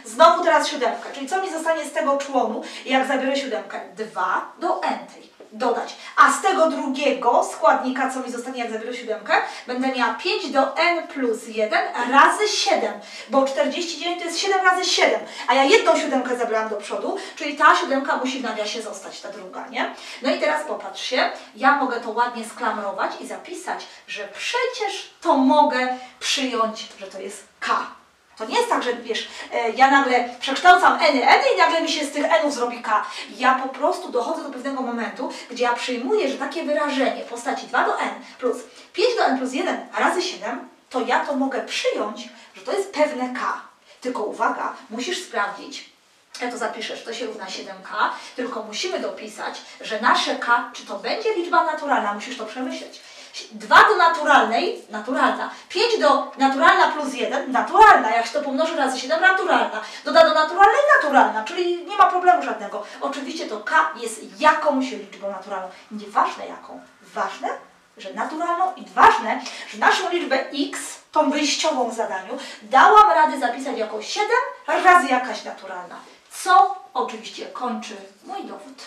Znowu teraz siódemkę, czyli co mi zostanie z tego członu, jak zabiorę siódemkę? dwa do n tej dodać. A z tego drugiego składnika, co mi zostanie, jak zabiorę siódemkę, będę miała pięć do n plus jeden razy siedem, bo czterdzieści dziewięć to jest siedem razy siedem, a ja jedną siódemkę zabrałam do przodu, czyli ta siódemka musi w nawiasie zostać, ta druga, nie? No i teraz popatrzcie, ja mogę to ładnie sklamrować i zapisać, że przecież to mogę przyjąć, że to jest k. To nie jest tak, że wiesz, ja nagle przekształcam n, n i nagle mi się z tych nów zrobi k. Ja po prostu dochodzę do pewnego momentu, gdzie ja przyjmuję, że takie wyrażenie w postaci dwa do n plus pięć do n plus jeden razy siedem, to ja to mogę przyjąć, że to jest pewne k. Tylko uwaga, musisz sprawdzić, ja to zapiszę, że to się równa siedem k, tylko musimy dopisać, że nasze k, czy to będzie liczba naturalna, musisz to przemyśleć. dwa do naturalnej, naturalna, pięć do naturalna plus jeden, naturalna, jak się to pomnoży razy siedem, naturalna, doda do naturalnej, naturalna, czyli nie ma problemu żadnego. Oczywiście to k jest jakąś liczbą naturalną, nieważne jaką, ważne, że naturalną i ważne, że naszą liczbę x, tą wyjściową w zadaniu, dałam radę zapisać jako siedem razy jakaś naturalna, co oczywiście kończy mój dowód.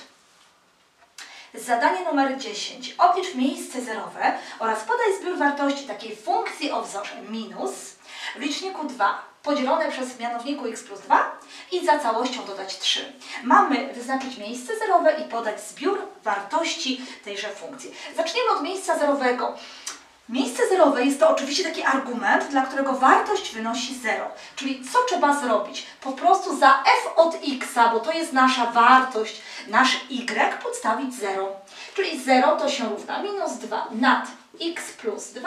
Zadanie numer dziesięć. Oblicz miejsce zerowe oraz podaj zbiór wartości takiej funkcji o wzorze minus w liczniku dwa podzielone przez mianowniku x plus dwa i za całością dodać trzy. Mamy wyznaczyć miejsce zerowe i podać zbiór wartości tejże funkcji. Zaczniemy od miejsca zerowego. Miejsce zerowe jest to oczywiście taki argument, dla którego wartość wynosi zero. Czyli co trzeba zrobić? Po prostu za f od x, bo to jest nasza wartość, nasz y, podstawić zero. Czyli zero to się równa minus dwa nad x plus dwa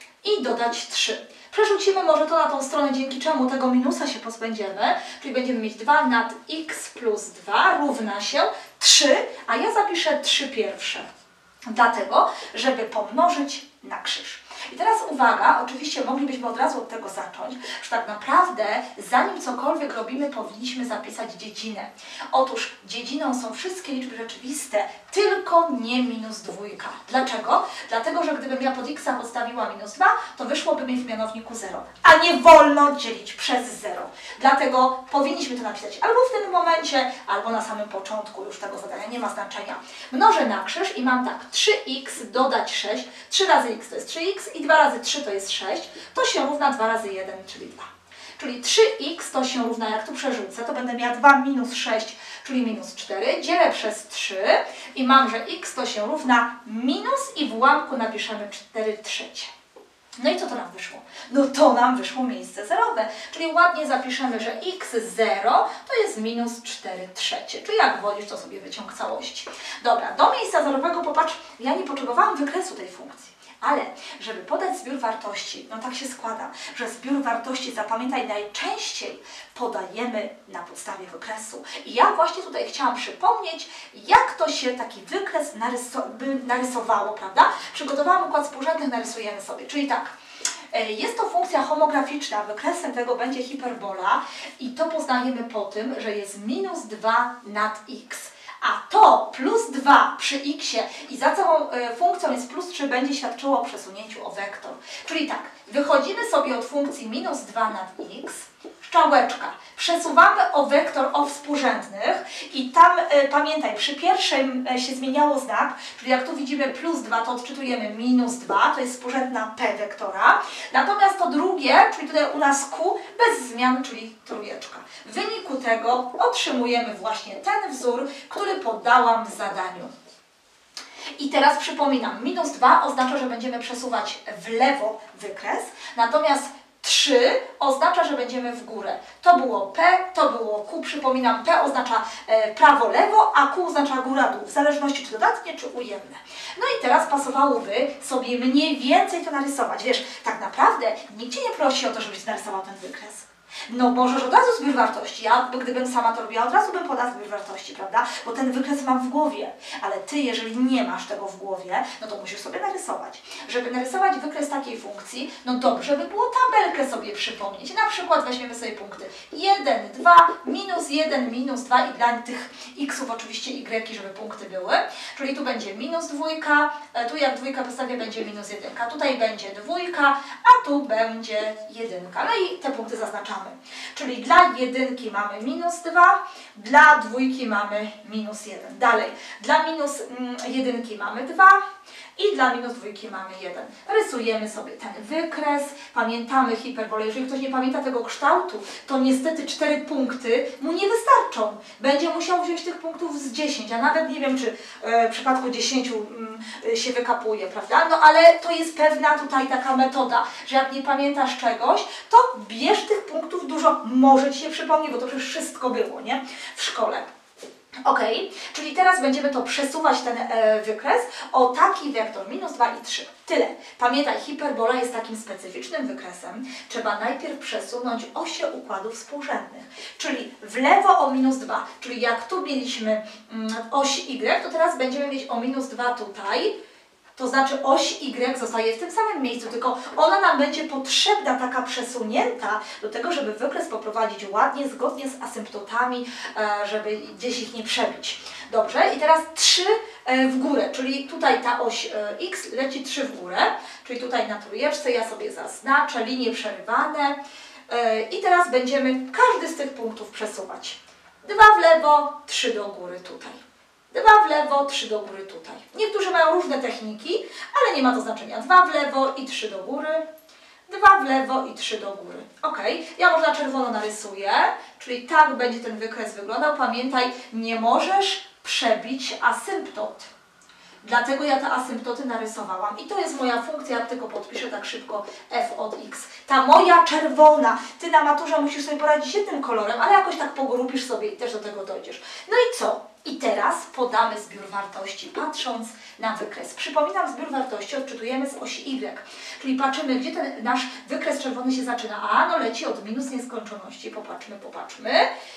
i dodać trzy. Przerzucimy może to na tą stronę, dzięki czemu tego minusa się pozbędziemy. Czyli będziemy mieć dwa nad x plus dwa równa się trzy, a ja zapiszę trzy pierwsze. Dlatego, żeby pomnożyć na krzyż. I teraz uwaga, oczywiście moglibyśmy od razu od tego zacząć, że tak naprawdę zanim cokolwiek robimy, powinniśmy zapisać dziedzinę. Otóż dziedziną są wszystkie liczby rzeczywiste, tylko nie minus dwójka. Dlaczego? Dlatego, że gdybym ja pod x podstawiła minus dwa, to wyszłoby mi w mianowniku zero. A nie wolno dzielić przez zero. Dlatego powinniśmy to napisać albo w tym momencie, albo na samym początku już tego zadania, nie ma znaczenia. Mnożę na krzyż i mam tak, trzy x dodać sześć, trzy razy x to jest trzy x i dwa razy trzy to jest sześć, to się równa dwa razy jeden, czyli dwa. Czyli trzy x to się równa, jak tu przerzucę, to będę miała dwa minus sześć, czyli minus cztery, dzielę przez trzy i mam, że x to się równa minus i w ułamku napiszemy cztery trzecie. No i co to nam wyszło? No to nam wyszło miejsce zerowe, czyli ładnie zapiszemy, że x zero to jest minus cztery trzecie, czyli jak wolisz, to sobie wyciąg całości. Dobra, do miejsca zerowego popatrz, ja nie potrzebowałam wykresu tej funkcji. Ale żeby podać zbiór wartości, no tak się składa, że zbiór wartości, zapamiętaj, najczęściej podajemy na podstawie wykresu. I ja właśnie tutaj chciałam przypomnieć, jak to się taki wykres naryso narysowało, prawda? Przygotowałam układ współrzędnych, narysujemy sobie, czyli tak. Jest to funkcja homograficzna, wykresem tego będzie hiperbola i to poznajemy po tym, że jest minus dwa nad x. A to plus dwa przy x i za całą y, funkcją jest plus trzy będzie świadczyło o przesunięciu o wektor. Czyli tak, wychodzimy sobie od funkcji minus dwa nad x, strzałeczka, przesuwamy o wektor o współrzędnych i tam y, pamiętaj, przy pierwszym y, się zmieniało znak, czyli jak tu widzimy plus dwa, to odczytujemy minus dwa, to jest współrzędna p wektora, natomiast to drugie, czyli tutaj u nas q, bez zmian, czyli trójeczka. W wyniku tego otrzymujemy właśnie ten wzór, który podałam w zadaniu. I teraz przypominam, minus dwa oznacza, że będziemy przesuwać w lewo wykres, natomiast trzy oznacza, że będziemy w górę. To było P, to było Q, przypominam, P oznacza e, prawo-lewo, a Q oznacza góra-dół, w zależności czy dodatnie, czy ujemne. No i teraz pasowałoby sobie mniej więcej to narysować. Wiesz, tak naprawdę nikt Cię nie prosi o to, żebyś narysował ten wykres. No możesz od razu zbiór wartości, ja gdybym sama to robiła, od razu bym podała zbiór wartości, prawda? Bo ten wykres mam w głowie, ale Ty, jeżeli nie masz tego w głowie, no to musisz sobie narysować. Żeby narysować wykres takiej funkcji, no dobrze by było tabelkę sobie przypomnieć. Na przykład weźmiemy sobie punkty jeden, dwa, minus jeden, minus dwa i dla tych xów oczywiście y, żeby punkty były. Czyli tu będzie minus dwójka, tu jak dwójka postawię będzie minus jedynka, tutaj będzie dwójka, a tu będzie jedynka. No i te punkty zaznaczamy. mamy. Czyli dla jedynki mamy minus dwa, dla dwójki mamy minus jeden. Dalej, dla minus jedynki mamy dwa i dla minus dwójki mamy jeden. Rysujemy sobie ten wykres, pamiętamy hiperbolę. Jeżeli ktoś nie pamięta tego kształtu, to niestety cztery punkty mu nie wystarczą. Będzie musiał wziąć tych punktów z dziesięć, a nawet nie wiem, czy e, w przypadku dziesięciu mm, się wykapuje, prawda? No ale to jest pewna tutaj taka metoda, że jak nie pamiętasz czegoś, to bierz tych punktów dużo, może Ci się przypomni, bo to przecież wszystko było, nie? W szkole. Ok, czyli teraz będziemy to przesuwać ten e, wykres o taki wektor, minus dwa i trzy. Tyle. Pamiętaj, hiperbola jest takim specyficznym wykresem. Trzeba najpierw przesunąć osie układów współrzędnych. Czyli w lewo o minus dwa, czyli jak tu mieliśmy mm, oś Y, to teraz będziemy mieć o minus dwa tutaj. To znaczy oś Y zostaje w tym samym miejscu, tylko ona nam będzie potrzebna, taka przesunięta do tego, żeby wykres poprowadzić ładnie, zgodnie z asymptotami, żeby gdzieś ich nie przebić. Dobrze, i teraz trzy w górę, czyli tutaj ta oś X leci trzy w górę, czyli tutaj na trójeczce ja sobie zaznaczę linie przerywane i teraz będziemy każdy z tych punktów przesuwać. dwa w lewo, trzy do góry tutaj. dwa w lewo, trzy do góry tutaj. Niektórzy mają różne techniki, ale nie ma to znaczenia. dwa w lewo i trzy do góry. dwa w lewo i trzy do góry. Ok, ja może na czerwono narysuję, czyli tak będzie ten wykres wyglądał. Pamiętaj, nie możesz przebić asymptot. Dlatego ja te asymptoty narysowałam. I to jest moja funkcja, ja tylko podpiszę tak szybko f od x. Ta moja czerwona. Ty na maturze musisz sobie poradzić jednym kolorem, ale jakoś tak pogrubisz sobie i też do tego dojdziesz. No i co? I teraz podamy zbiór wartości, patrząc na wykres. Przypominam, zbiór wartości odczytujemy z osi Y. Czyli patrzymy, gdzie ten nasz wykres czerwony się zaczyna. A, no leci od minus nieskończoności. Popatrzmy, popatrzmy.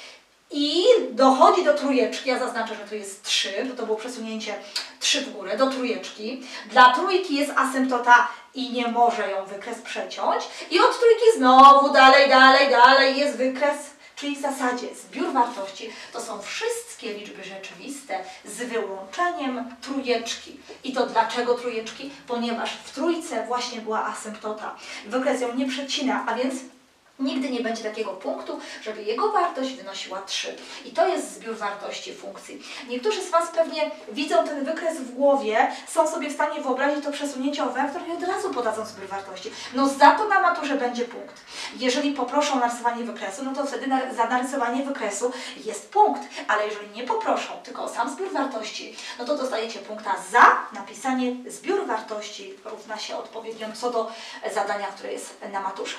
I dochodzi do trójeczki, ja zaznaczę, że to jest trzy, bo to było przesunięcie trzy w górę, do trójeczki. Dla trójki jest asymptota i nie może ją wykres przeciąć. I od trójki znowu dalej, dalej, dalej jest wykres, czyli w zasadzie zbiór wartości to są wszystkie liczby rzeczywiste z wyłączeniem trójeczki. I to dlaczego trójeczki? Ponieważ w trójce właśnie była asymptota. Wykres ją nie przecina, a więc nigdy nie będzie takiego punktu, żeby jego wartość wynosiła trzy. I to jest zbiór wartości funkcji. Niektórzy z Was pewnie widzą ten wykres w głowie, są sobie w stanie wyobrazić to przesunięcie o wektor i od razu podadzą zbiór wartości. No za to na maturze będzie punkt. Jeżeli poproszą o narysowanie wykresu, no to wtedy za narysowanie wykresu jest punkt. Ale jeżeli nie poproszą, tylko o sam zbiór wartości, no to dostajecie punkta za napisanie zbiór wartości równa się odpowiednio co do zadania, które jest na maturze.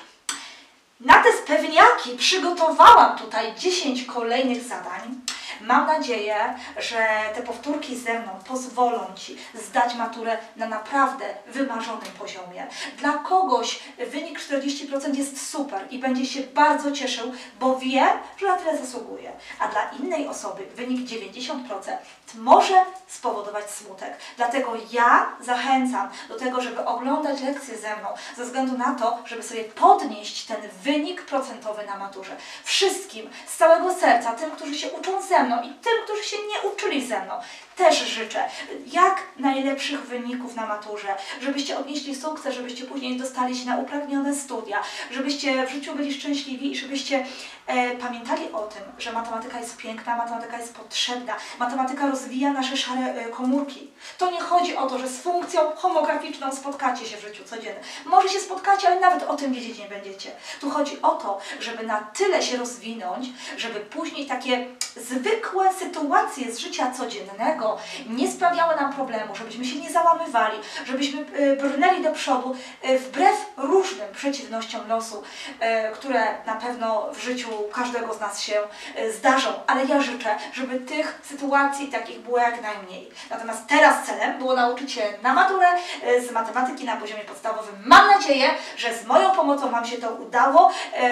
Na te pewniaki przygotowałam tutaj dziesięć kolejnych zadań. Mam nadzieję, że te powtórki ze mną pozwolą Ci zdać maturę na naprawdę wymarzonym poziomie. Dla kogoś wynik czterdzieści procent jest super i będzie się bardzo cieszył, bo wie, że na tyle zasługuje. A dla innej osoby wynik dziewięćdziesiąt procent może spowodować smutek. Dlatego ja zachęcam do tego, żeby oglądać lekcje ze mną, ze względu na to, żeby sobie podnieść ten wynik procentowy na maturze. Wszystkim z całego serca, tym, którzy się uczą ze mną i tym, którzy się nie uczyli ze mną, też życzę jak najlepszych wyników na maturze, żebyście odnieśli sukces, żebyście później dostali się na upragnione studia, żebyście w życiu byli szczęśliwi i żebyście e, pamiętali o tym, że matematyka jest piękna, matematyka jest potrzebna, matematyka rozwija nasze szare e, komórki. To nie chodzi o to, że z funkcją homograficzną spotkacie się w życiu codziennym. Może się spotkacie, ale nawet o tym wiedzieć nie będziecie. Tu chodzi o to, żeby na tyle się rozwinąć, żeby później takie zwykłe sytuacje z życia codziennego nie sprawiały nam problemu, żebyśmy się nie załamywali, żebyśmy brnęli do przodu wbrew różnym przeciwnościom losu, które na pewno w życiu każdego z nas się zdarzą. Ale ja życzę, żeby tych sytuacji takich było jak najmniej. Natomiast teraz celem było nauczyć się na maturę z matematyki na poziomie podstawowym. Mam nadzieję, że z moją pomocą Wam się to udało.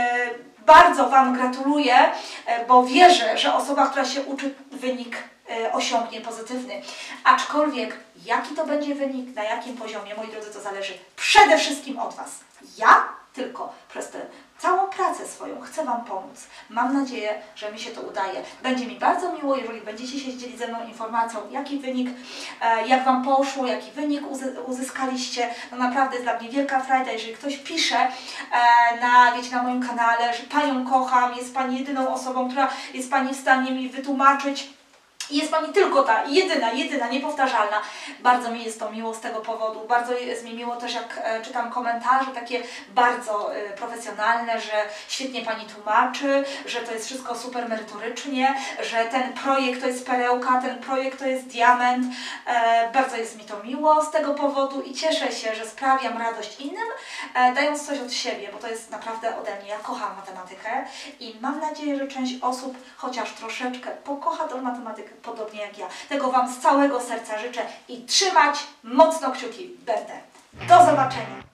Bardzo Wam gratuluję, bo wierzę, że osoba, która się uczy, wynik osiągnie pozytywny. Aczkolwiek jaki to będzie wynik, na jakim poziomie, moi drodzy, to zależy przede wszystkim od Was. Ja tylko przez te całą pracę swoją chcę Wam pomóc. Mam nadzieję, że mi się to udaje. Będzie mi bardzo miło, jeżeli będziecie się dzielić ze mną informacją, jaki wynik, e, jak Wam poszło, jaki wynik uzy uzyskaliście. No naprawdę jest dla mnie wielka frajda, jeżeli ktoś pisze e, na, wiecie, na moim kanale, że Panią kocham, jest Pani jedyną osobą, która jest Pani w stanie mi wytłumaczyć. I jest Pani tylko ta, jedyna, jedyna, niepowtarzalna. Bardzo mi jest to miło z tego powodu. Bardzo jest mi miło też, jak e, czytam komentarze takie bardzo e, profesjonalne, że świetnie Pani tłumaczy, że to jest wszystko super merytorycznie, że ten projekt to jest perełka, ten projekt to jest diament. E, bardzo jest mi to miło z tego powodu i cieszę się, że sprawiam radość innym, e, dając coś od siebie, bo to jest naprawdę ode mnie. Ja kocham matematykę i mam nadzieję, że część osób chociaż troszeczkę pokocha tę matematykę, podobnie jak ja. Tego Wam z całego serca życzę i trzymać mocno kciuki. Będę. Do zobaczenia.